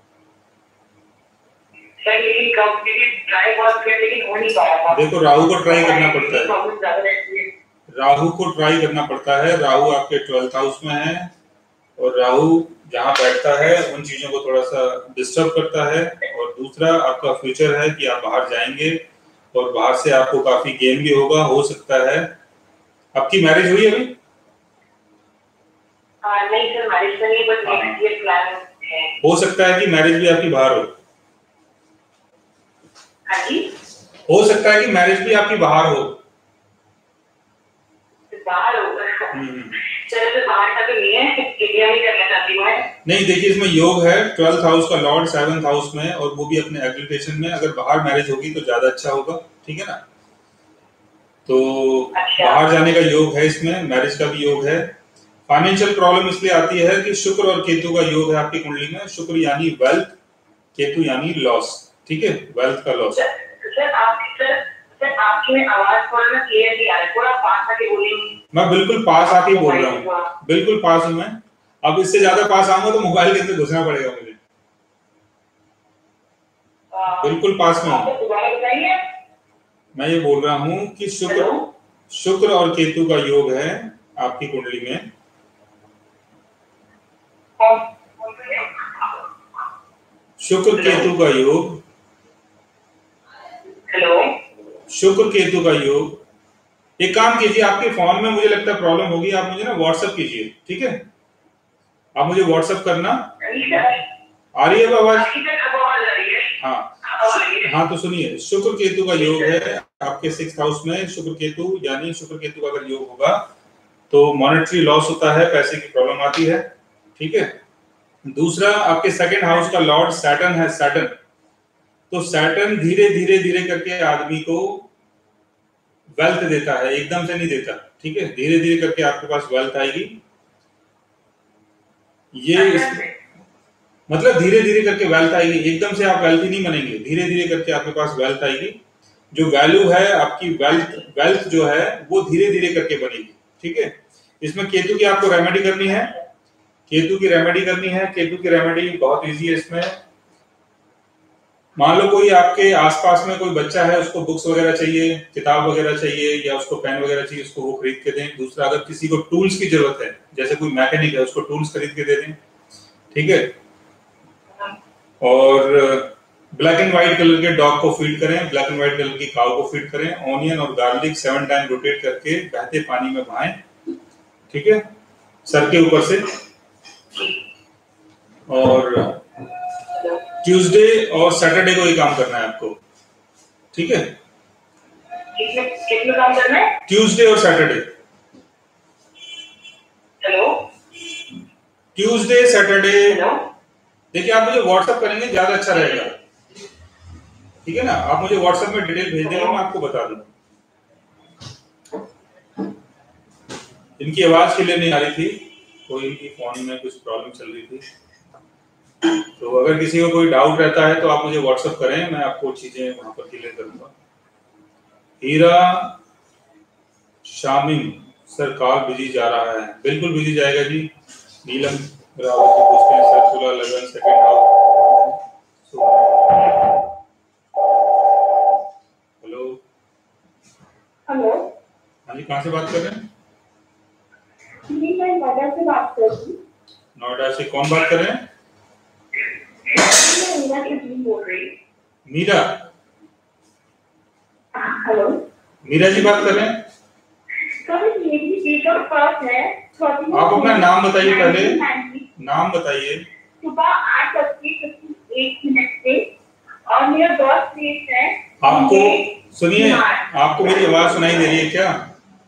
सर ये कंप्लीट ट्राई बहुत किया लेकिन हो नहीं पाया। देखो, राहु को ट्राई करना पड़ता है। प्रॉब्लम ज्यादा रहती है। राहु को ट्राई करना पड़ता है। राहु आपके 12th हाउस में है, और राहु जहाँ बैठता है उन चीजों को थोड़ा सा डिस्टर्ब करता है। और दूसरा, आपका फ्यूचर है कि आप बाहर जाएंगे और बाहर से आपको काफी गेन भी होगा, हो सकता है। आपकी मैरिज हुई अभी? नहीं सर, मैरिज तो नहीं, बट नेक्स्ट ईयर प्लान है। हो सकता है कि मैरिज भी आपकी बाहर हो। हाँ जी। हो सकता है कि मैरिज भी आपकी बाहर हो। बाहर होगा। चलो तो बाहर का तो नहीं है, इंडिया में करना चाहती हूँ मैं। नहीं देखिए, इसमें योग है 12th हाउस का लॉर्ड 7th हाउस में, और वो भी अपने एग्रीगेशन में। अगर बाहर मैरिज होगी तो ज्यादा अच्छा होगा, ठीक है ना। तो अच्छा। बाहर जाने का योग है इसमें, मैरिज का भी योग है। फाइनेंशियल प्रॉब्लम इसलिए आती है कि शुक्र और केतु का योग है आपकी कुंडली में। शुक्र यानी वेल्थ, केतु यानी लॉस, ठीक है, वेल्थ का लॉस। सर आपकी में आवाज थोड़ा ना क्लियर नहीं आ रहा है, थोड़ा पास आके बोलिए। मैं बिल्कुल पास आके बोल रहा हूँ, बिल्कुल पास हूँ मैं। अब इससे ज्यादा पास आऊंगा तो मोबाइल के अंदर घुसना पड़ेगा मुझे। बिल्कुल पास में हूँ। मैं ये बोल रहा हूँ कि शुक्र और केतु का योग है आपकी कुंडली में। शुक्र केतु का योग, हेलो, शुक्र केतु का योग। एक काम कीजिए, आपके फोन में मुझे लगता है प्रॉब्लम होगी, आप मुझे ना व्हाट्सएप कीजिए, ठीक है। आप मुझे व्हाट्सएप करना। आ रही है आवाज? हाँ हाँ, तो सुनिए, शुक्र केतु का योग है आपके 6th हाउस में। शुक्र केतु यानी शुक्र केतु का अगर योग होगा तो मॉनेटरी लॉस होता है, पैसे की प्रॉब्लम आती है, ठीक है। दूसरा, आपके 2nd हाउस का लॉर्ड सैटर्न है, सैटर्न। तो सैटर्न धीरे धीरे धीरे करके आदमी को वेल्थ देता है, एकदम से नहीं देता, ठीक है। धीरे धीरे करके आपके पास वेल्थ आएगी। मतलब धीरे धीरे करके वेल्थ आएगी, एकदम से आप वेल्थी नहीं बनेंगे, धीरे धीरे करके आपके पास वेल्थ आएगी। जो वैल्यू है आपकी, वेल्थ जो है वो धीरे धीरे करके बनेगी, ठीक है। इसमें केतु की आपको रेमेडी करनी है, केतु की रेमेडी करनी है। केतु की रेमेडी बहुत इजी है इसमें। मान लो कोई आपके आसपास में कोई बच्चा है, उसको बुक्स वगैरह चाहिए, किताब वगैरह चाहिए, या उसको पेन वगैरह चाहिए, उसको वो खरीद के दें। दूसरा, अगर किसी को टूल्स की जरूरत है, जैसे कोई मैकेनिक है, उसको टूल्स खरीद के दे दें, ठीक है। और ब्लैक एंड व्हाइट कलर के डॉग को फीड करें, ब्लैक एंड व्हाइट कलर की काऊ को फीड करें। ऑनियन और गार्लिक 7 टाइम रोटेट करके बहते पानी में बहाएं, ठीक है, सर के ऊपर से। और ट्यूसडे और सैटरडे को ये काम करना है आपको, ठीक है। कितने काम करना है? ट्यूसडे और सैटरडे। Hello, Tuesday Saturday. देखिए, आप मुझे व्हाट्सएप करेंगे ज्यादा अच्छा रहेगा, ठीक है ना। आप मुझे व्हाट्सएप में डिटेल भेज देंगे, मैं आपको बता दूंगा। इनकी आवाज क्लियर नहीं आ रही थी, कोई इनकी फोन में कुछ प्रॉब्लम चल रही थी। तो अगर किसी को कोई डाउट रहता है तो आप मुझे व्हाट्सएप करें, मैं आपको चीजें वहां पर क्लियर करूंगा। Hira Shamim sir, call busy जा रहा है। बिल्कुल बिजी जाएगा जी। नीलम रावत जी पूछते हैं सर, तुला लगन 2nd हाउस। हेलो हेलो, हाँ जी, कहाँ से बात कर रहे हैं? मैं नोएडा से बात कर रही हूँ। नोएडा से कौन बात कर रहे हैं? मीरा की टीम बोल रही है। मीरा? हेलो, मीरा जी बात कर रहे हैं? सर मेरी डेट ऑफ बर्थ है। आप अपना नाम बताइए पहले, नाम बताइए। सुबह 8:58 से, और मेरा बर्थ प्लेस है। आपको सुनिए, आपको मेरी आवाज सुनाई दे रही है क्या?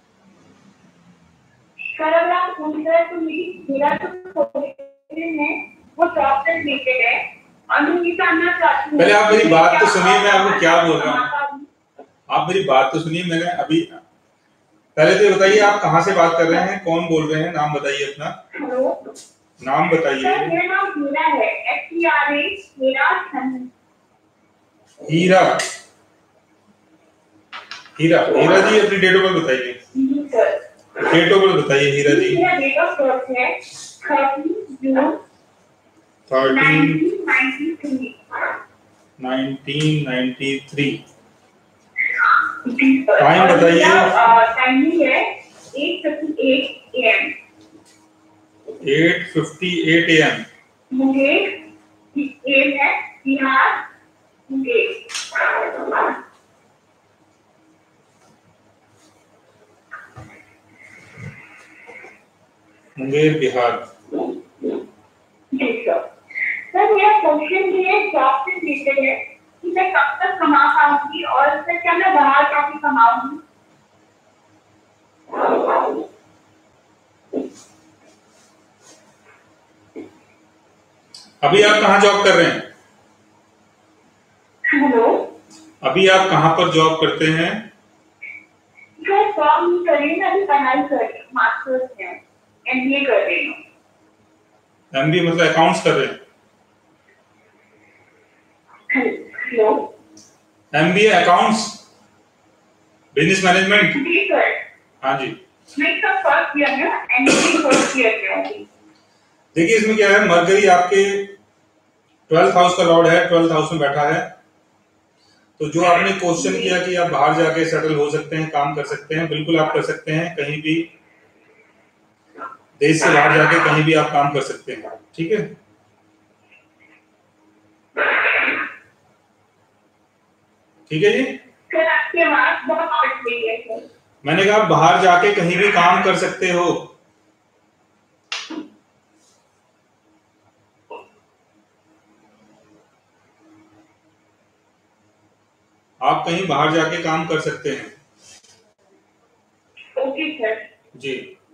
सर अगर आप पूछ रहे हैं तो मेरा जो है वो जॉब से रिलेटेड है, और मैं ये जानना चाहती हूँ। पहले आप मेरी बात तो सुनिए, मैं आपको क्या बोल रहा हूँ। आप मेरी बात तो सुनिए, मैंने अभी पहले तो बताइए आप कहाँ से बात कर रहे हैं, कौन बोल रहे हैं, नाम बताइए अपना। हेलो, नाम बताइए। मेरा नाम हीरा है, HERA, हीरा। हीरा, हीरा, हीरा जी अपनी डेट ऑफ बर्थ बताइए। डेट ऑफ बर्थ बताइए हीरा जी। मेरा डेट ऑफ बर्थ है 30 जून 1993। 1993। टाइम बताइए। टाइमिंग है 8:58 AM। 8:58 AM। मुंगेर एम है, बिहार, मुंगेर। मुंगेर बिहार। जी सर। सर मेरा क्वेश्चन ये जॉब से रिलेटेड है कि मैं कब तक कमा पाऊंगी और फिर क्या मैं बाहर जाके कमाऊंगी? अभी आप कहाँ जॉब कर रहे हैं? हेलो, अभी आप कहाँ पर जॉब करते हैं? मैं जॉब नहीं कर रही हूँ, मैं अभी पढ़ाई कर रही हूँ, मास्टर्स में MBA कर रही हूँ। MBA मतलब अकाउंट्स कर रहे हैं? Hello, MBA accounts, business management? जी सर। हाँ जी। मैं इसका फर्स्ट ईयर में MBA फर्स्ट ईयर में हूँ। देखिए इसमें क्या है, मरकरी आपके 12th हाउस का लॉर्ड है, 12th हाउस में बैठा है। तो जो आपने क्वेश्चन किया कि आप बाहर जाके सेटल हो सकते हैं, काम कर सकते हैं, बिल्कुल आप कर सकते हैं। कहीं भी देश से बाहर जाके कहीं भी आप काम कर सकते हैं, ठीक है? ठीक है जी। सर आपकी आवाज बहुत कट रही है सर। मैंने कहा बाहर जाके कहीं भी काम कर सकते हो। आप कहीं बाहर जाके काम कर सकते हैं। Okay sir. जी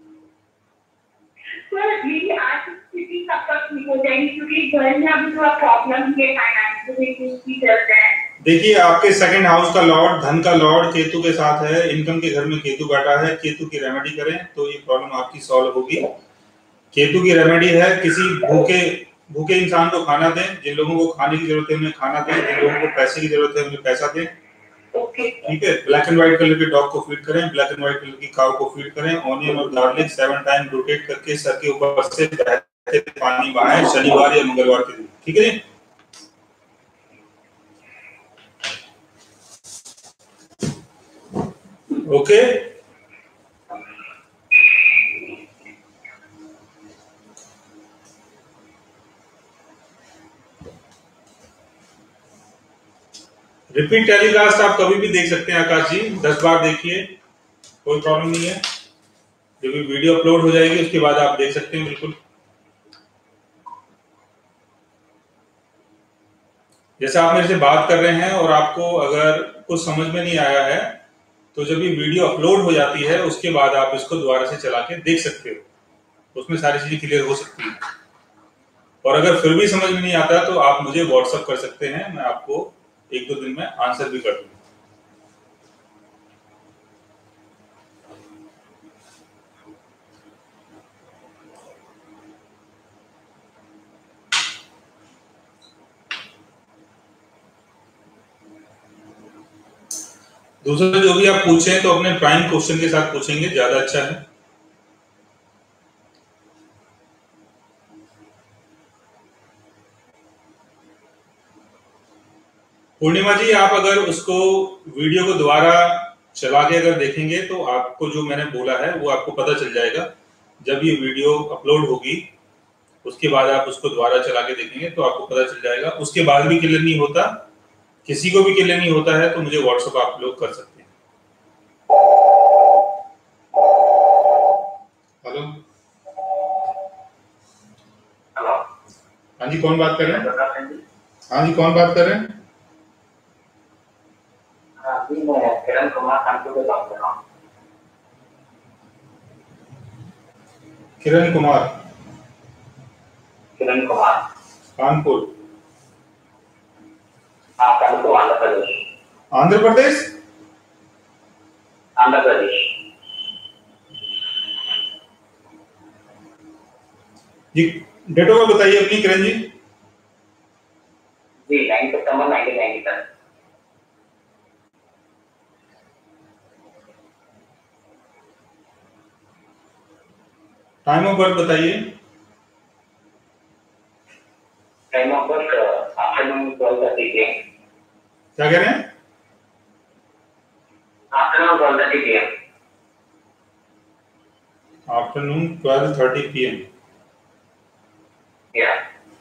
सर मेरी आर्थिक स्थिति कब तक ठीक हो जाएगी, क्योंकि घर में अभी थोड़ा प्रॉब्लम है, फाइनेंशियल इश्यूज भी चल रहे हैं। देखिए आपके सेकंड हाउस का लॉर्ड, धन का लॉर्ड केतु के साथ है, इनकम के घर में केतु बैठा है। केतु की रेमेडी करें तो ये प्रॉब्लम आपकी सॉल्व होगी। केतु की रेमेडी है, किसी भूखे भूखे इंसान को खाना दें। जिन लोगों को खाने की जरूरत है उन्हें खाना दें, जिन लोगों को पैसे की जरूरत है उन्हें पैसा दें। ठीक है। ब्लैक एंड व्हाइट कलर के डॉग को फीड करें, ब्लैक एंड व्हाइट कलर की काऊ को फीड करें। ऑनियन और गार्लिक 7 टाइम रोटेट करके सर के ऊपर से बहते पानी बहाएं, शनिवार या मंगलवार के दिन। ठीक है जी। ओके। रिपीट टेलीकास्ट आप कभी भी देख सकते हैं आकाश जी, 10 बार देखिए, कोई प्रॉब्लम नहीं है। जब भी वीडियो अपलोड हो जाएगी उसके बाद आप देख सकते हैं बिल्कुल। जैसे आप मेरे से बात कर रहे हैं और आपको अगर कुछ समझ में नहीं आया है तो जब ये वीडियो अपलोड हो जाती है उसके बाद आप इसको दोबारा से चला के देख सकते हो, उसमें सारी चीजें क्लियर हो सकती हैं। और अगर फिर भी समझ में नहीं आता तो आप मुझे व्हाट्सएप कर सकते हैं, मैं आपको 1-2 दिन में आंसर भी कर दूंगा। दूसरा जो भी आप पूछें तो अपने प्राइम क्वेश्चन के साथ पूछेंगे, ज्यादा अच्छा है। पूर्णिमा जी आप अगर उसको वीडियो को दोबारा चला के अगर देखेंगे तो आपको जो मैंने बोला है वो आपको पता चल जाएगा। जब ये वीडियो अपलोड होगी उसके बाद आप उसको दोबारा चला के देखेंगे तो आपको पता चल जाएगा। उसके बाद भी क्लियर नहीं होता, किसी को भी क्लियर नहीं होता है तो मुझे व्हाट्सएप आप लोग कर सकते हैं। हेलो, हाँ जी कौन बात कर रहे हैं? हाँ जी कौन बात कर रहे हैं? जी मैं किरण कुमार कानपुर से बात कर रहा हूँ। किरण कुमार, किरण कुमार, कानपुर? हाँ Kanpur, Andhra Pradesh. Andhra Pradesh? Andhra Pradesh ji. Date of birth बताइए अपनी किरण जी। जी 9 सितंबर 1997। टाइम ऑफ बर्थ बताइए। Time of birth afternoon 12:30 PM। क्या कह रहे हैं? Afternoon 12:30 PM। Afternoon 12:30 PM। या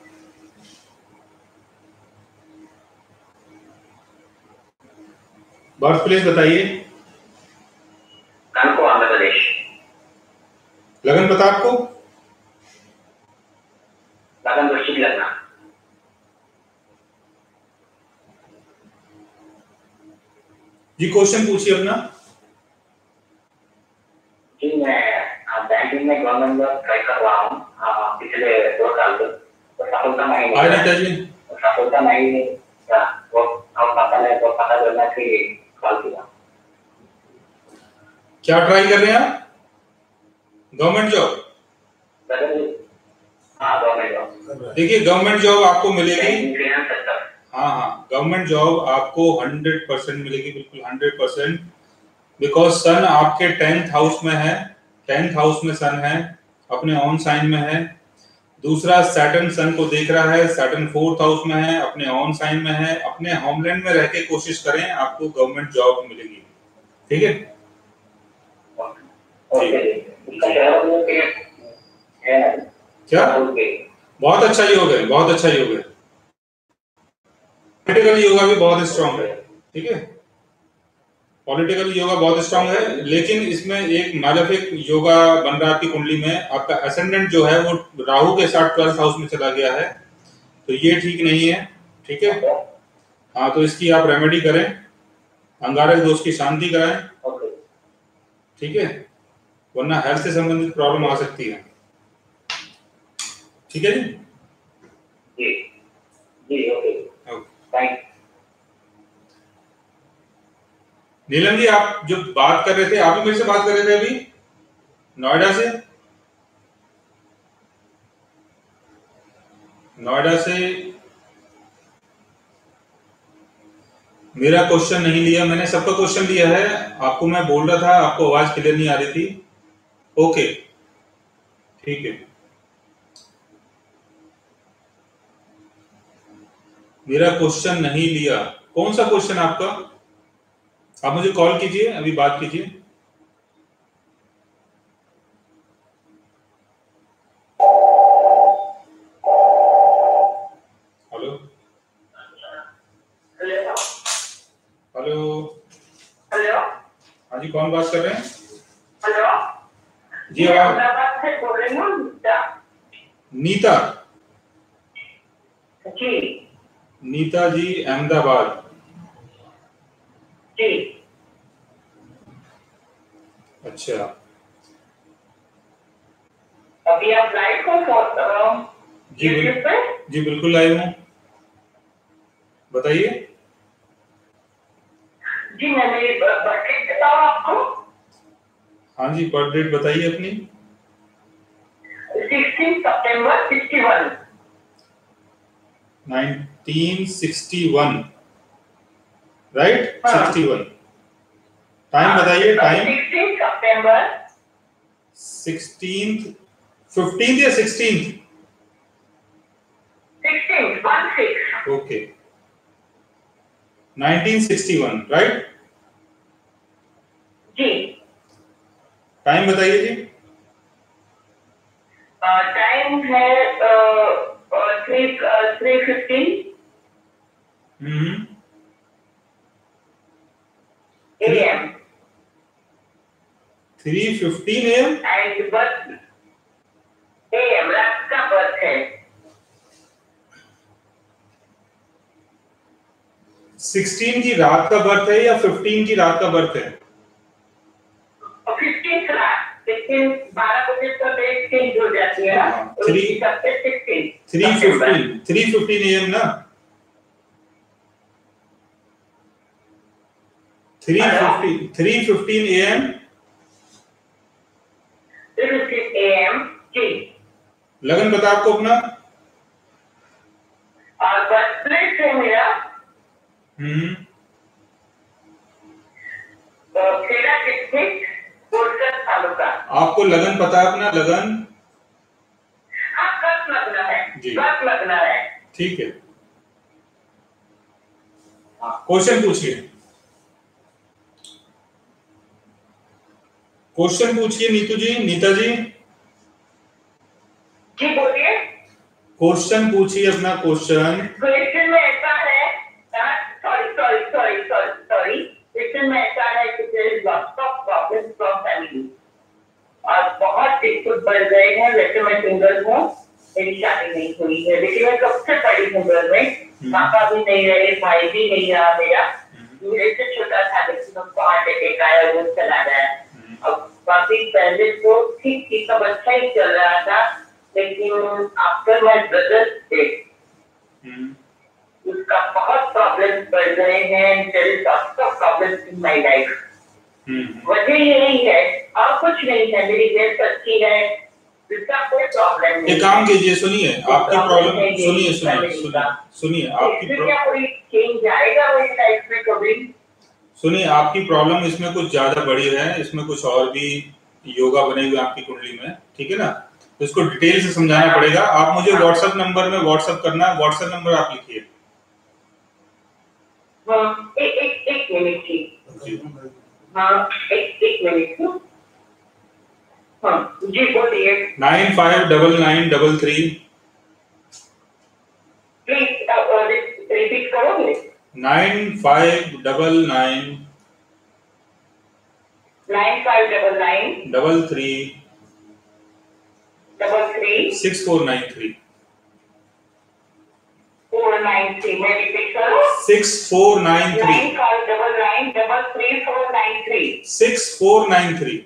बर्थ प्लेस बताइए। कानपुर, आंध्र प्रदेश। लगन पता आपको? लगन वृश्चिक लग्न। जी क्वेश्चन पूछिए अपना। जी मैं बैंकिंग में गवर्नमेंट जॉब ट्राई कर रहा हूँ पिछले 2 साल से, तो सफलता नहीं मिली। नीता जी सफलता नहीं मिली वो पता करना कि कॉल किया। क्या ट्राई कर रहे हैं आप? Government job? हाँ गवर्नमेंट जॉब। देखिए गवर्नमेंट जॉब आपको मिलेगी। हाँ गवर्नमेंट जॉब आपको 100% मिलेगी, बिल्कुल 100%। बिकॉज सन आपके 10th हाउस में है, 10th हाउस में सन है, अपने ऑन साइन में है। दूसरा सैटर्न सन को देख रहा है, सैटर्न 4th हाउस में है, अपने ऑन साइन में है। अपने होमलैंड में रह के कोशिश करें, आपको गवर्नमेंट जॉब मिलेगी। ठीक है? क्या? बहुत अच्छा योग है, बहुत अच्छा योग है। पॉलिटिकल योगा भी बहुत स्ट्रांग है। ठीक है, पॉलिटिकल योगा बहुत स्ट्रांग है, लेकिन इसमें एक मालेफिक योगा बन रहा है आपकी कुंडली में। आपका असेंडेंट जो है वो राहु के साथ 12th हाउस में चला गया है, तो ये ठीक नहीं है। ठीक है, हाँ तो इसकी आप रेमेडी करें, अंगारक दोष की शांति कराएं। ठीक है, वरना हेल्थ से संबंधित प्रॉब्लम आ सकती है। ठीक है जी? जी ओके। थैंक। नीलम जी आप जो बात कर रहे थे, आप भी मेरे से बात कर रहे थे अभी नोएडा से? नोएडा से मेरा क्वेश्चन नहीं लिया मैंने, सबका क्वेश्चन लिया है। आपको मैं बोल रहा था, आपको आवाज क्लियर नहीं आ रही थी। ओके ठीक है, मेरा क्वेश्चन नहीं लिया। कौन सा क्वेश्चन आपका? आप मुझे कॉल कीजिए, अभी बात कीजिए। हेलो हेलो हेलो, हाँ जी, कौन बात कर रहे हैं? हेलो जी आवाज। अहमदाबाद से बोल रही हूँ। नीता जी। नीता जी अहमदाबाद जी। अच्छा, अभी आप लाइव को जी जी बिल्कुल लाइव हूँ, बताइए। जी मैं मेरी बर्थडे बताऊँ आपको? हाँ जी, बर्थ डेट बताइए अपनी। 16 सितंबर 61। 1961 राइट? 61। टाइम बताइए, टाइम। 16 सितंबर 16th 15th या 16th? 16 okay, 1961 right? जी। टाइम बताइए जी। टाइम है 3:15 AM 3:15 AM and birth AM रात का बर्थ है। 16 की रात का बर्थ है या 15 की रात का बर्थ है? 15 रात, लेकिन 12 बजे तो डेट चेंज हो जाती है ना। 3:15 AM ना? 3:15 AM 3:15 AM जी। लगन बता आपको अपना। और बर्थ प्लेस है मेरा खेड़ा डिस्ट्रिक्ट कोलकाता तालुका। आपको लगन पता है अपना? लगन कर्क लगना है जी, कर्क लगना है। ठीक है, क्वेश्चन पूछिए। क्वेश्चन पूछिए नीतू जी, नीता जी। जी बोलिए। क्वेश्चन पूछिए अपना क्वेश्चन। क्वेश्चन में ऐसा है, सॉरी क्वेश्चन में ऐसा है कि there is lots of problems from family और बहुत दिक्कत बढ़ गए हैं। वैसे मैं सिंगल हूँ, मेरी शादी नहीं हुई है, लेकिन मैं सबसे बड़ी सिंगल में, पापा भी नहीं रहे, भाई भी नहीं रहा मेरा, मेरे से छोटा था लेकिन उसको हार्ट अटैक आया, वो चला गया। अब काफी पहले तो ठीक ठीक सब अच्छा ही चल रहा था, लेकिन आफ्टर माय ब्रदर्स डेथ उसका बहुत प्रॉब्लम्स बढ़ गए हैं। There is lots of problems in my life. वजह यही है और कुछ नहीं है, मेरी हेल्थ अच्छी है, इसका कोई प्रॉब्लम नहीं। एक काम कीजिए, सुनिए आपकी प्रॉब्लम, सुनिए आपकी क्या कोई चेंज आएगा मेरी लाइफ में कभी? सुनिए आपकी प्रॉब्लम इसमें कुछ ज्यादा बड़ी है, इसमें कुछ और भी योगा बने हुए आपकी कुंडली में, ठीक है ना? तो इसको डिटेल से समझाना पड़ेगा। आप मुझे व्हाट्सएप नंबर में व्हाट्सएप करना है, व्हाट्सएप नंबर आप लिखिए। एक मिनट की, हाँ एक मिनट, हाँ जी बोलिए। 959933 प्लीज रिपीट करोगे? 9599 9599 33 6493 493। मैं रिपीट करूं? 6493 9599 6493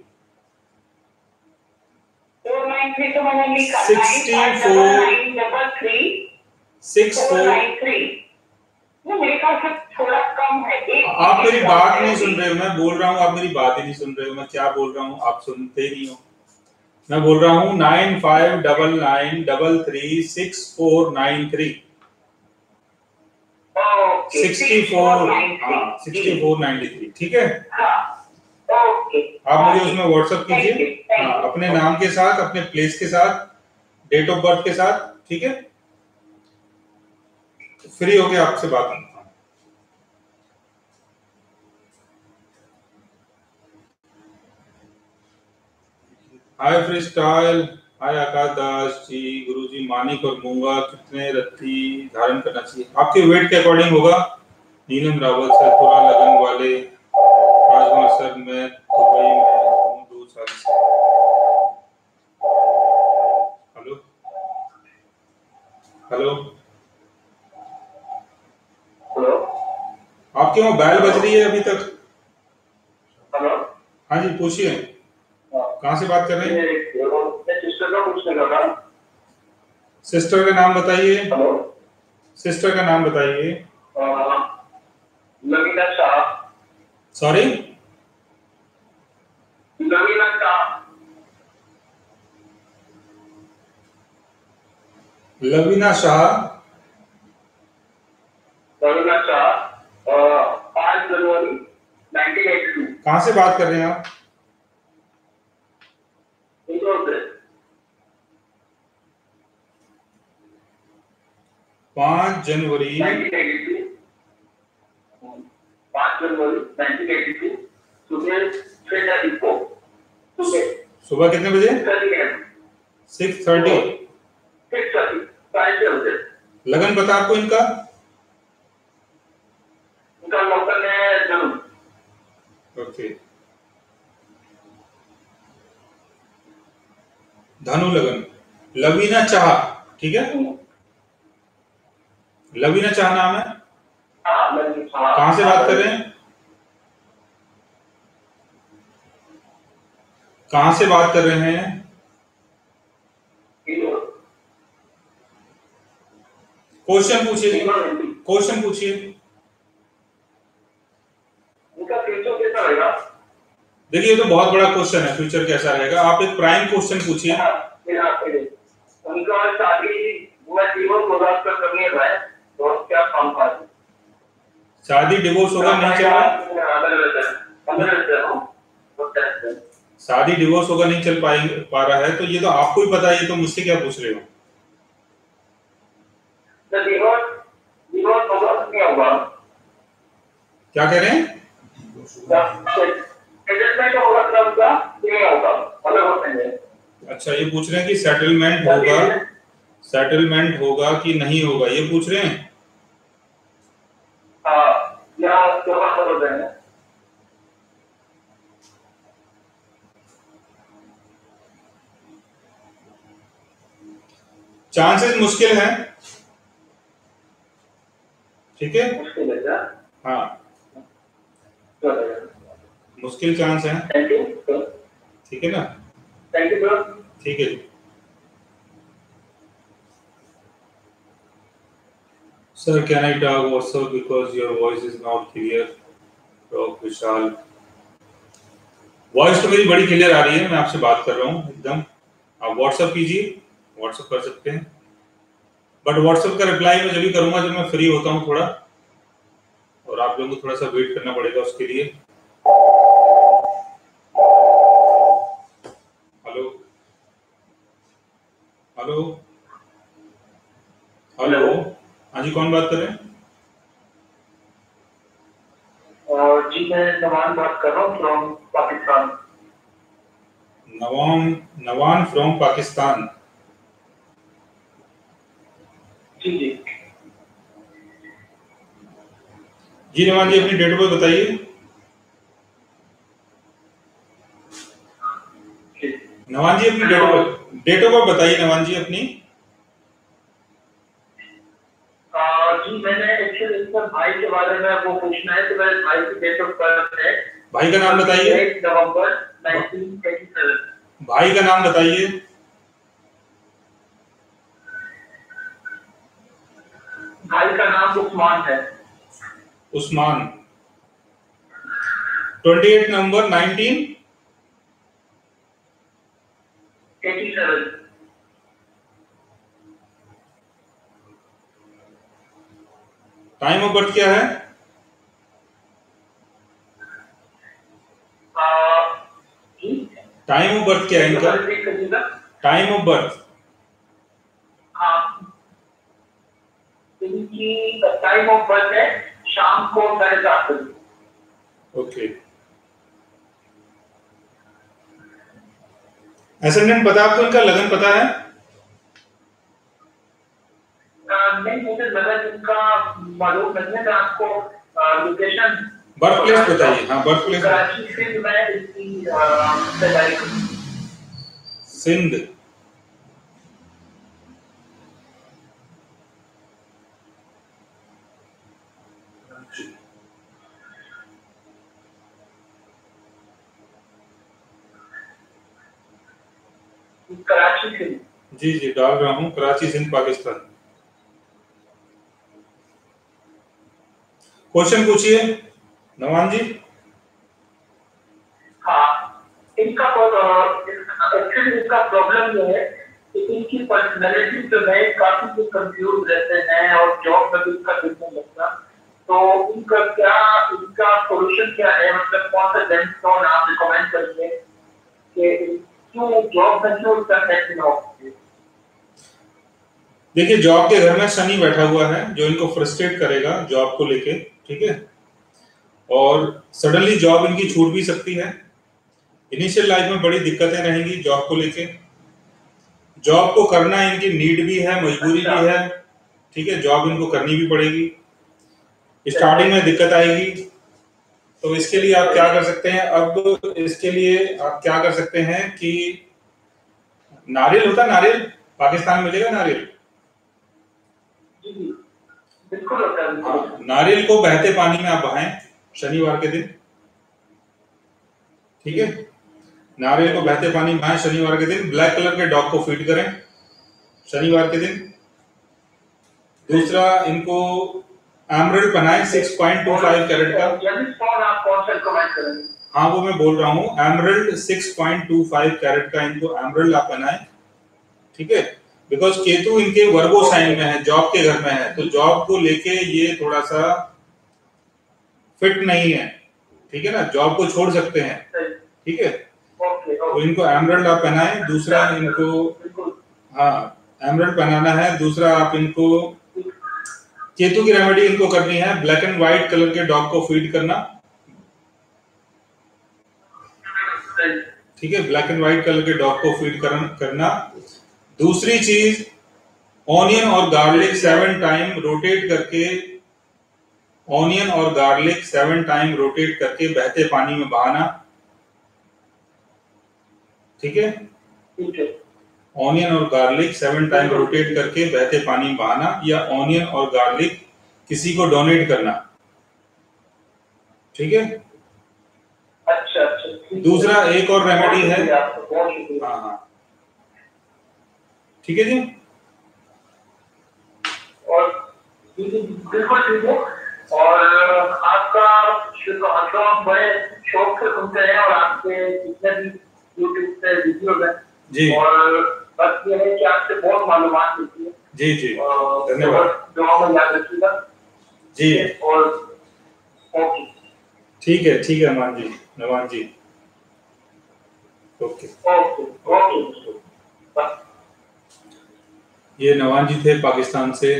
493 तो मैंने लिखा। 6493 मेरे ख्याल से थोड़ा कम है। आप मेरी बात नहीं सुन रहे हो, मैं बोल रहा हूँ आप मेरी बात ही नहीं सुन रहे हो। मैं क्या बोल रहा हूँ आप सुनते ही नहीं हो। मैं बोल रहा हूँ 9599336493 6493, ठीक है? आप मुझे उसमें व्हाट्सएप कीजिए, हाँ अपने नाम के साथ, अपने प्लेस के साथ, डेट ऑफ बर्थ के साथ, ठीक है? फ्री होके आपसे बात करता हूँ। Hi free style, hi Akash Das ji. गुरुजी मानिक और मूंगा कितने रत्ती धारण करना चाहिए? आपके वेट के अकॉर्डिंग होगा। नीलम रावत सर, थोड़ा लगन वाले। राजकुमार सर, मैं दुबई में हूँ 2 साल से। हेलो हेलो हेलो, आपके वहाँ बैल बज रही है अभी तक? हेलो, हाँ जी पूछिए, कहाँ से बात कर रहे हैं? सिस्टर का पूछने का था। सिस्टर का नाम बताइए। हेलो, सिस्टर का नाम बताइए। लवीना शाह। सॉरी, लवीना शाह। लवीना शाह। लवीना शाह 5 जनवरी 1982। कहाँ से बात कर रहे हैं आप? इंदौर से। 5 जनवरी 1982। 5 जनवरी 1982 सुबह 6:30 को। सुबह कितने बजे? 6:30। 6:30 बजे। लगन पता आपको इनका? इनका लोकल है जरूर। ओके, धनु लगन। लवीना चाह, ठीक है? लवीना चाह नाम है। कहाँ से बात कर रहे हैं? कहाँ से बात कर रहे हैं? क्वेश्चन पूछिए, क्वेश्चन पूछिए। उनका फ्यूचर कैसा रहेगा? देखिए ये तो बहुत बड़ा क्वेश्चन है, फ्यूचर कैसा रहेगा। आप एक प्राइम क्वेश्चन पूछिए। उनका शादी जीवन गुजारकर करने है तो क्या काम पाए? शादी डिवोर्स होगा नहीं चल रहा? शादी डिवोर्स होगा नहीं चल पा रहा है, तो ये तो आपको ही पता है, ये तो मुझसे क्या पूछ रहे हो? डिवोर्स होगा नहीं होगा? क्या कह रहे हैं? अच्छा, ये पूछ रहे हैं कि सेटलमेंट होगा कि नहीं होगा, ये पूछ रहे हैं। चांसेस मुश्किल है, ठीक है? हाँ, मुश्किल चांस है। Thank you. ठीक है ना? Thank you bro. ठीक है जी। Sir can I talk WhatsApp because your voice is not clear. Talk Vishal. Voice तो मेरी बड़ी क्लियर आ रही है, मैं आपसे बात कर रहा हूँ एकदम। आप व्हाट्सएप कीजिए, व्हाट्सएप कर सकते हैं, बट व्हाट्सएप का रिप्लाई मैं जब भी करूंगा जब मैं फ्री होता हूँ थोड़ा, और आप लोगों को थोड़ा सा वेट करना पड़ेगा उसके लिए। हेलो हेलो हेलो, हाँ जी, कौन बात कर रहे हैं? जी मैं नवान बात कर रहा हूँ फ्रॉम पाकिस्तान। नवान फ्रॉम पाकिस्तान। जी जी जी नवान जी, अपनी डेट ऑफ बर्थ बताइए। नवान जी अपनी डेट ऑफ बर्थ बताइए नवान जी अपनी। जी मैंने एक्चुअली सर भाई के बारे में वो पूछना है, तो मेरे भाई की डेट ऑफ बर्थ है। भाई का नाम बताइए। 8 नवंबर 1987। भाई का नाम बताइए। भाई का नाम उस्मान है। उस्मान। 28 नवंबर 1987। टाइम ऑफ बर्थ क्या है? टाइम ऑफ बर्थ क्या है इनका? टाइम ऑफ बर्थ इनकी टाइम ऑफ बर्थ है शाम को 7:30 बजे। ओके। एसेंडेंट पता आपको, इनका लगन पता है? नहीं, मुझे लगन इनका मालूम नहीं है। मैं आपको लोकेशन बर्थ प्लेस बताइए। हाँ, बर्थ प्लेस। कराची सिंध में इसकी पैदाइश। सिंध। कराची सिंध। जी जी, डाल रहा हूँ, कराची सिंध पाकिस्तान। क्वेश्चन पूछिए नवान जी। हाँ, इनका एक्चुअली इनका प्रॉब्लम ये है कि इनकी पर्सनैलिटी जो है काफी कंफ्यूज रहते हैं और जॉब में भी इनका दिल नहीं लगता। तो इनका सोल्यूशन क्या है, मतलब कौन सा जेमस्टोन आप रिकमेंड करेंगे कि क्यों जॉब में क्यों इनका सेट ना हो? देखिए, जॉब के घर में शनि बैठा हुआ है जो इनको फ्रस्ट्रेट करेगा जॉब को लेके, ठीक है, और सडनली जॉब इनकी छूट भी सकती है। इनिशियल लाइफ में बड़ी दिक्कतें रहेंगी जॉब को लेके। जॉब को करना इनकी नीड भी है, मजबूरी भी है, ठीक है, जॉब इनको करनी भी पड़ेगी। स्टार्टिंग में दिक्कत आएगी, तो इसके लिए आप क्या कर सकते हैं? अब इसके लिए आप क्या कर सकते हैं कि नारियल होता है, नारियल पाकिस्तान में मिलेगा नारियल। बिल्कुल होता है। नारियल को बहते पानी में आप बहाएं शनिवार के दिन, ठीक है, नारियल को बहते पानी में बहाएं शनिवार के दिन। ब्लैक कलर के डॉग को फीड करें शनिवार के दिन। दूसरा, इनको एमरल्ड पहनाएं 6.25 कैरेट का। आप कौन सा रिकमेंड करेंगे? हाँ, वो मैं बोल रहा हूँ, एमरल्ड 6.25 कैरेट का इनको एमरल्ड आप पहनाएं, ठीक है, बिकॉज केतु इनके वर्गो साइन में है, जॉब के घर में है, तो जॉब को लेके ये थोड़ा सा फिट नहीं है, ठीक है ना, जॉब को छोड़ सकते हैं, ठीक है, तो इनको एमरल्ड आप पहनाएं। दूसरा, इनको हाँ एमरल्ड पहनाना है। दूसरा, आप इनको केतु की रेमेडी इनको करनी है, ब्लैक एंड व्हाइट कलर के डॉग को फीड करना, ठीक है, ब्लैक एंड व्हाइट कलर के डॉग को फीड करना। दूसरी चीज, ऑनियन और गार्लिक 7 टाइम रोटेट करके, ऑनियन और गार्लिक 7 टाइम रोटेट करके बहते पानी में बहाना, ठीक है, ऑनियन और गार्लिक 7 टाइम रोटेट करके बहते पानी में बहाना, या ऑनियन और गार्लिक किसी को डोनेट करना, ठीक है। अच्छा दूसरा एक और रेमेडी है। बहुत शुक्रिया। हाँ, ठीक है जी। और बिल्कुल ठीक है। और आपका हम बड़े शौक से सुनते हैं और आपके जितने भी यूट्यूब पे वीडियोज हैं जी, और बस ये है कि आपसे बहुत मालूमात मिलती है। जी जी, धन्यवाद। दुआ में याद रखिएगा जी। और ओके, ठीक है Aman ji, Navan ji, okay okay okay. बस ये नवान जी थे पाकिस्तान से।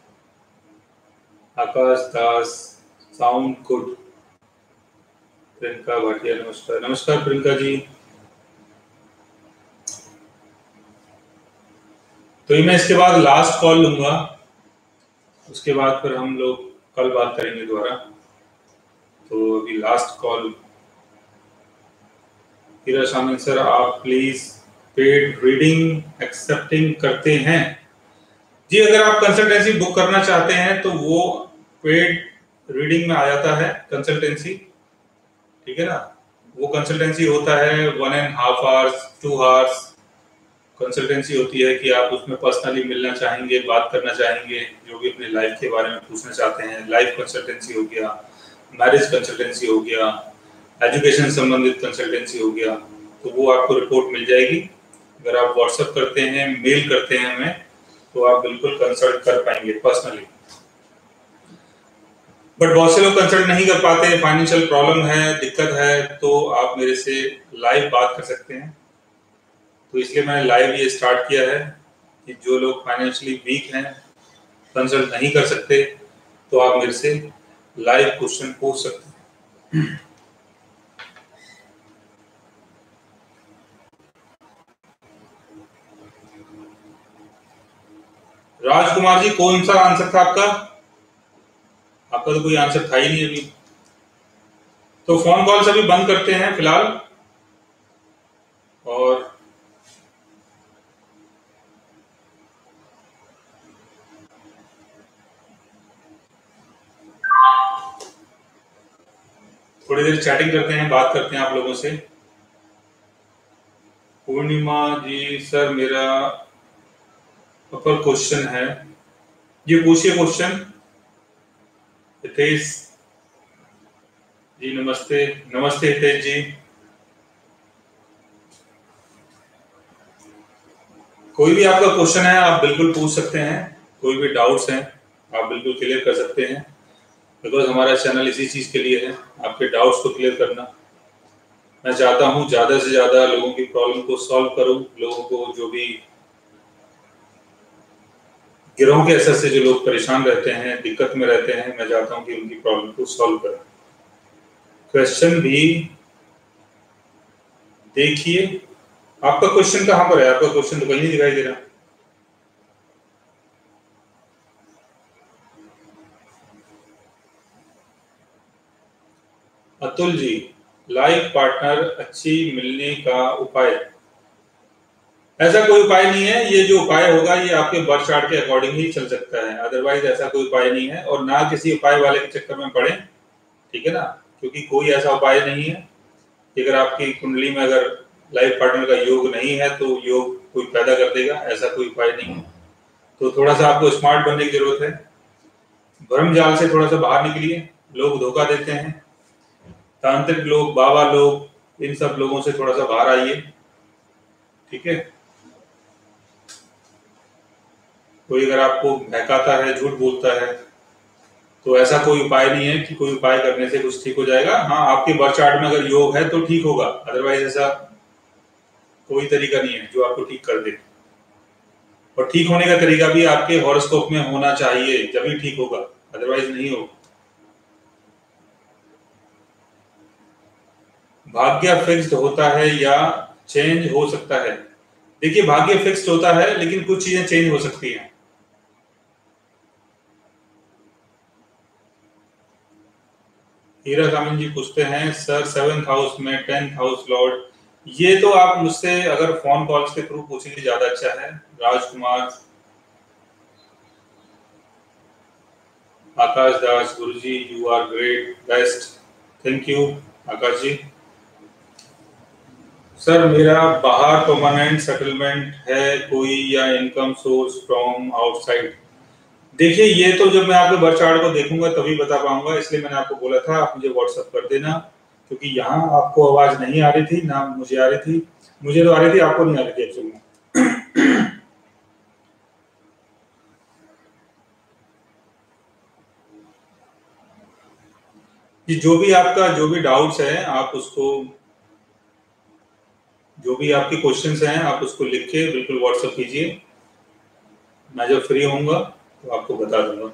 Akash Das, sound good. प्रियंका भाटिया, नमस्कार। नमस्कार प्रियंका जी। तो मैं इसके बाद लास्ट कॉल लूंगा, उसके बाद फिर हम लोग कल बात करेंगे दोबारा। तो अभी लास्ट कॉल। हीरा शामिल सर, आप प्लीज पेड रीडिंग एक्सेप्टिंग करते हैं? जी, अगर आप कंसल्टेंसी बुक करना चाहते हैं तो वो पेड रीडिंग में आ जाता है कंसल्टेंसी, ठीक है ना। वो कंसल्टेंसी होता है 1.5 आवर्स 2 आवर्स कंसल्टेंसी होती है कि आप उसमें पर्सनली मिलना चाहेंगे, बात करना चाहेंगे, जो भी अपने लाइफ के बारे में पूछना चाहते हैं। लाइफ कंसल्टेंसी हो गया, मैरिज कंसल्टेंसी हो गया, एजुकेशन संबंधित कंसल्टेंसी हो गया, तो वो आपको रिपोर्ट मिल जाएगी। अगर आप व्हाट्सएप करते हैं, मेल करते हैं हमें, तो आप बिल्कुल कंसल्ट कर पाएंगे पर्सनली। बट बहुत से लोग कंसल्ट नहीं कर पाते, फाइनेंशियल प्रॉब्लम है, दिक्कत है, तो आप मेरे से लाइव बात कर सकते हैं। तो इसलिए मैंने लाइव ये स्टार्ट किया है कि जो लोग फाइनेंशियली वीक हैं, कंसल्ट नहीं कर सकते, तो आप मेरे से लाइव क्वेश्चन पूछ सकते हैं। राजकुमार जी, कौन सा आंसर था आपका? आपका तो कोई आंसर था ही नहीं अभी। तो फोन कॉल सभी बंद करते हैं फिलहाल, और थोड़ी देर चैटिंग करते हैं, बात करते हैं आप लोगों से। पूर्णिमा जी, सर मेरा ऊपर क्वेश्चन है। जी पूछिए क्वेश्चन। हितेश जी, नमस्ते। नमस्ते हितेश जी। कोई भी आपका क्वेश्चन है आप बिल्कुल पूछ सकते हैं, कोई भी डाउट्स हैं आप बिल्कुल क्लियर कर सकते हैं, बिकॉज हमारा चैनल इसी चीज के लिए है, आपके डाउट्स को क्लियर करना। मैं चाहता हूं ज्यादा से ज्यादा लोगों की प्रॉब्लम को सॉल्व करूं, लोगों को जो भी गिरोह के असर से जो लोग परेशान रहते हैं, दिक्कत में रहते हैं, मैं चाहता हूं कि उनकी प्रॉब्लम को सॉल्व करें। क्वेश्चन भी देखिए। आपका क्वेश्चन कहां पर है? आपका क्वेश्चन तो कहीं नहीं दिखाई दे रहा। अतुल जी, लाइफ पार्टनर अच्छी मिलने का उपाय? ऐसा कोई उपाय नहीं है। ये जो उपाय होगा ये आपके बर्थ चार्ट के अकॉर्डिंग ही चल सकता है, अदरवाइज ऐसा कोई उपाय नहीं है। और ना किसी उपाय वाले के चक्कर में पड़े, ठीक है ना, क्योंकि कोई ऐसा उपाय नहीं है। अगर आपकी कुंडली में अगर लाइफ पार्टनर का योग नहीं है तो योग कोई पैदा कर देगा, ऐसा कोई उपाय नहीं है। तो थोड़ा सा आपको स्मार्ट बनने की जरूरत है, भ्रम जाल से थोड़ा सा बाहर निकलिए। लोग धोखा देते हैं, तांत्रिक लोग, बाबा लोग, इन सब लोगों से थोड़ा सा बाहर आइए, ठीक है। कोई अगर आपको बहकाता है, झूठ बोलता है, तो ऐसा कोई उपाय नहीं है कि कोई उपाय करने से कुछ ठीक हो जाएगा। हाँ, आपके बर्थ चार्ट में अगर योग है तो ठीक होगा, अदरवाइज ऐसा कोई तरीका नहीं है जो आपको ठीक कर दे। और ठीक होने का तरीका भी आपके हॉरोस्कोप में होना चाहिए, जब ठीक होगा, अदरवाइज नहीं होगा। भाग्य फिक्स्ड होता है या चेंज हो सकता है? देखिए, भाग्य फिक्स्ड होता है लेकिन कुछ चीजें चेंज हो सकती हैं। हीरा कामिन जी पूछते हैं, सर 7th हाउस में 10th हाउस लॉर्ड, ये तो आप मुझसे अगर फोन कॉल्स के थ्रू पूछेंगे ज्यादा अच्छा है। राजकुमार, आकाश दास, गुरुजी you are great, best. Thank you Akash ji. Sir मेरा बाहर परमानेंट सेटलमेंट है कोई या इनकम सोर्स फ्रॉम आउटसाइड? देखिए ये तो जब मैं आपके बर्थ चार्ट को देखूंगा तभी बता पाऊंगा, इसलिए मैंने आपको बोला था आप मुझे व्हाट्सएप कर देना, क्योंकि यहाँ आपको आवाज नहीं आ रही थी ना मुझे आ रही थी, मुझे तो आ रही थी आपको नहीं आ रही थी एक्चुअली में। कि जो भी डाउट्स है आप उसको, जो भी आपके क्वेश्चंस हैं आप उसको लिख के बिल्कुल व्हाट्सएप कीजिए, मैं जब फ्री होऊंगा तो आपको बता दूंगा।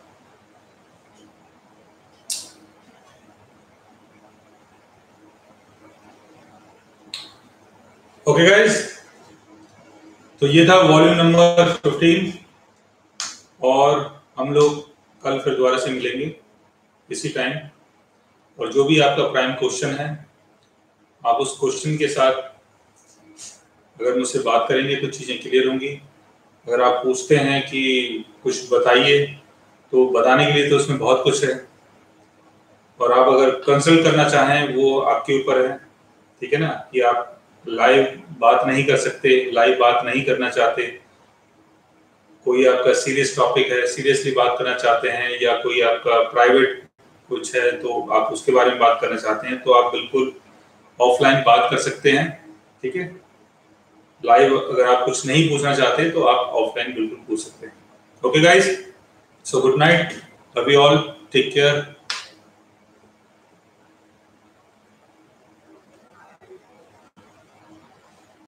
ओके गाइस, तो ये था वॉल्यूम नंबर 15 और हम लोग कल फिर दोबारा से मिलेंगे इसी टाइम, और जो भी आपका प्राइम क्वेश्चन है आप उस क्वेश्चन के साथ अगर मुझसे बात करेंगे तो चीज़ें क्लियर होंगी। अगर आप पूछते हैं कि कुछ बताइए तो बताने के लिए तो उसमें बहुत कुछ है, और आप अगर कंसल्ट करना चाहें वो आपके ऊपर है, ठीक है ना, कि आप लाइव बात नहीं कर सकते, लाइव बात नहीं करना चाहते, कोई आपका सीरियस टॉपिक है सीरियसली बात करना चाहते हैं, या कोई आपका प्राइवेट कुछ है तो आप उसके बारे में बात करना चाहते हैं, तो आप बिल्कुल ऑफलाइन बात कर सकते हैं, ठीक है। लाइव अगर आप कुछ नहीं पूछना चाहते तो आप ऑफलाइन बिल्कुल पूछ सकते हैं। Okay guys, so good night, love you all, take care.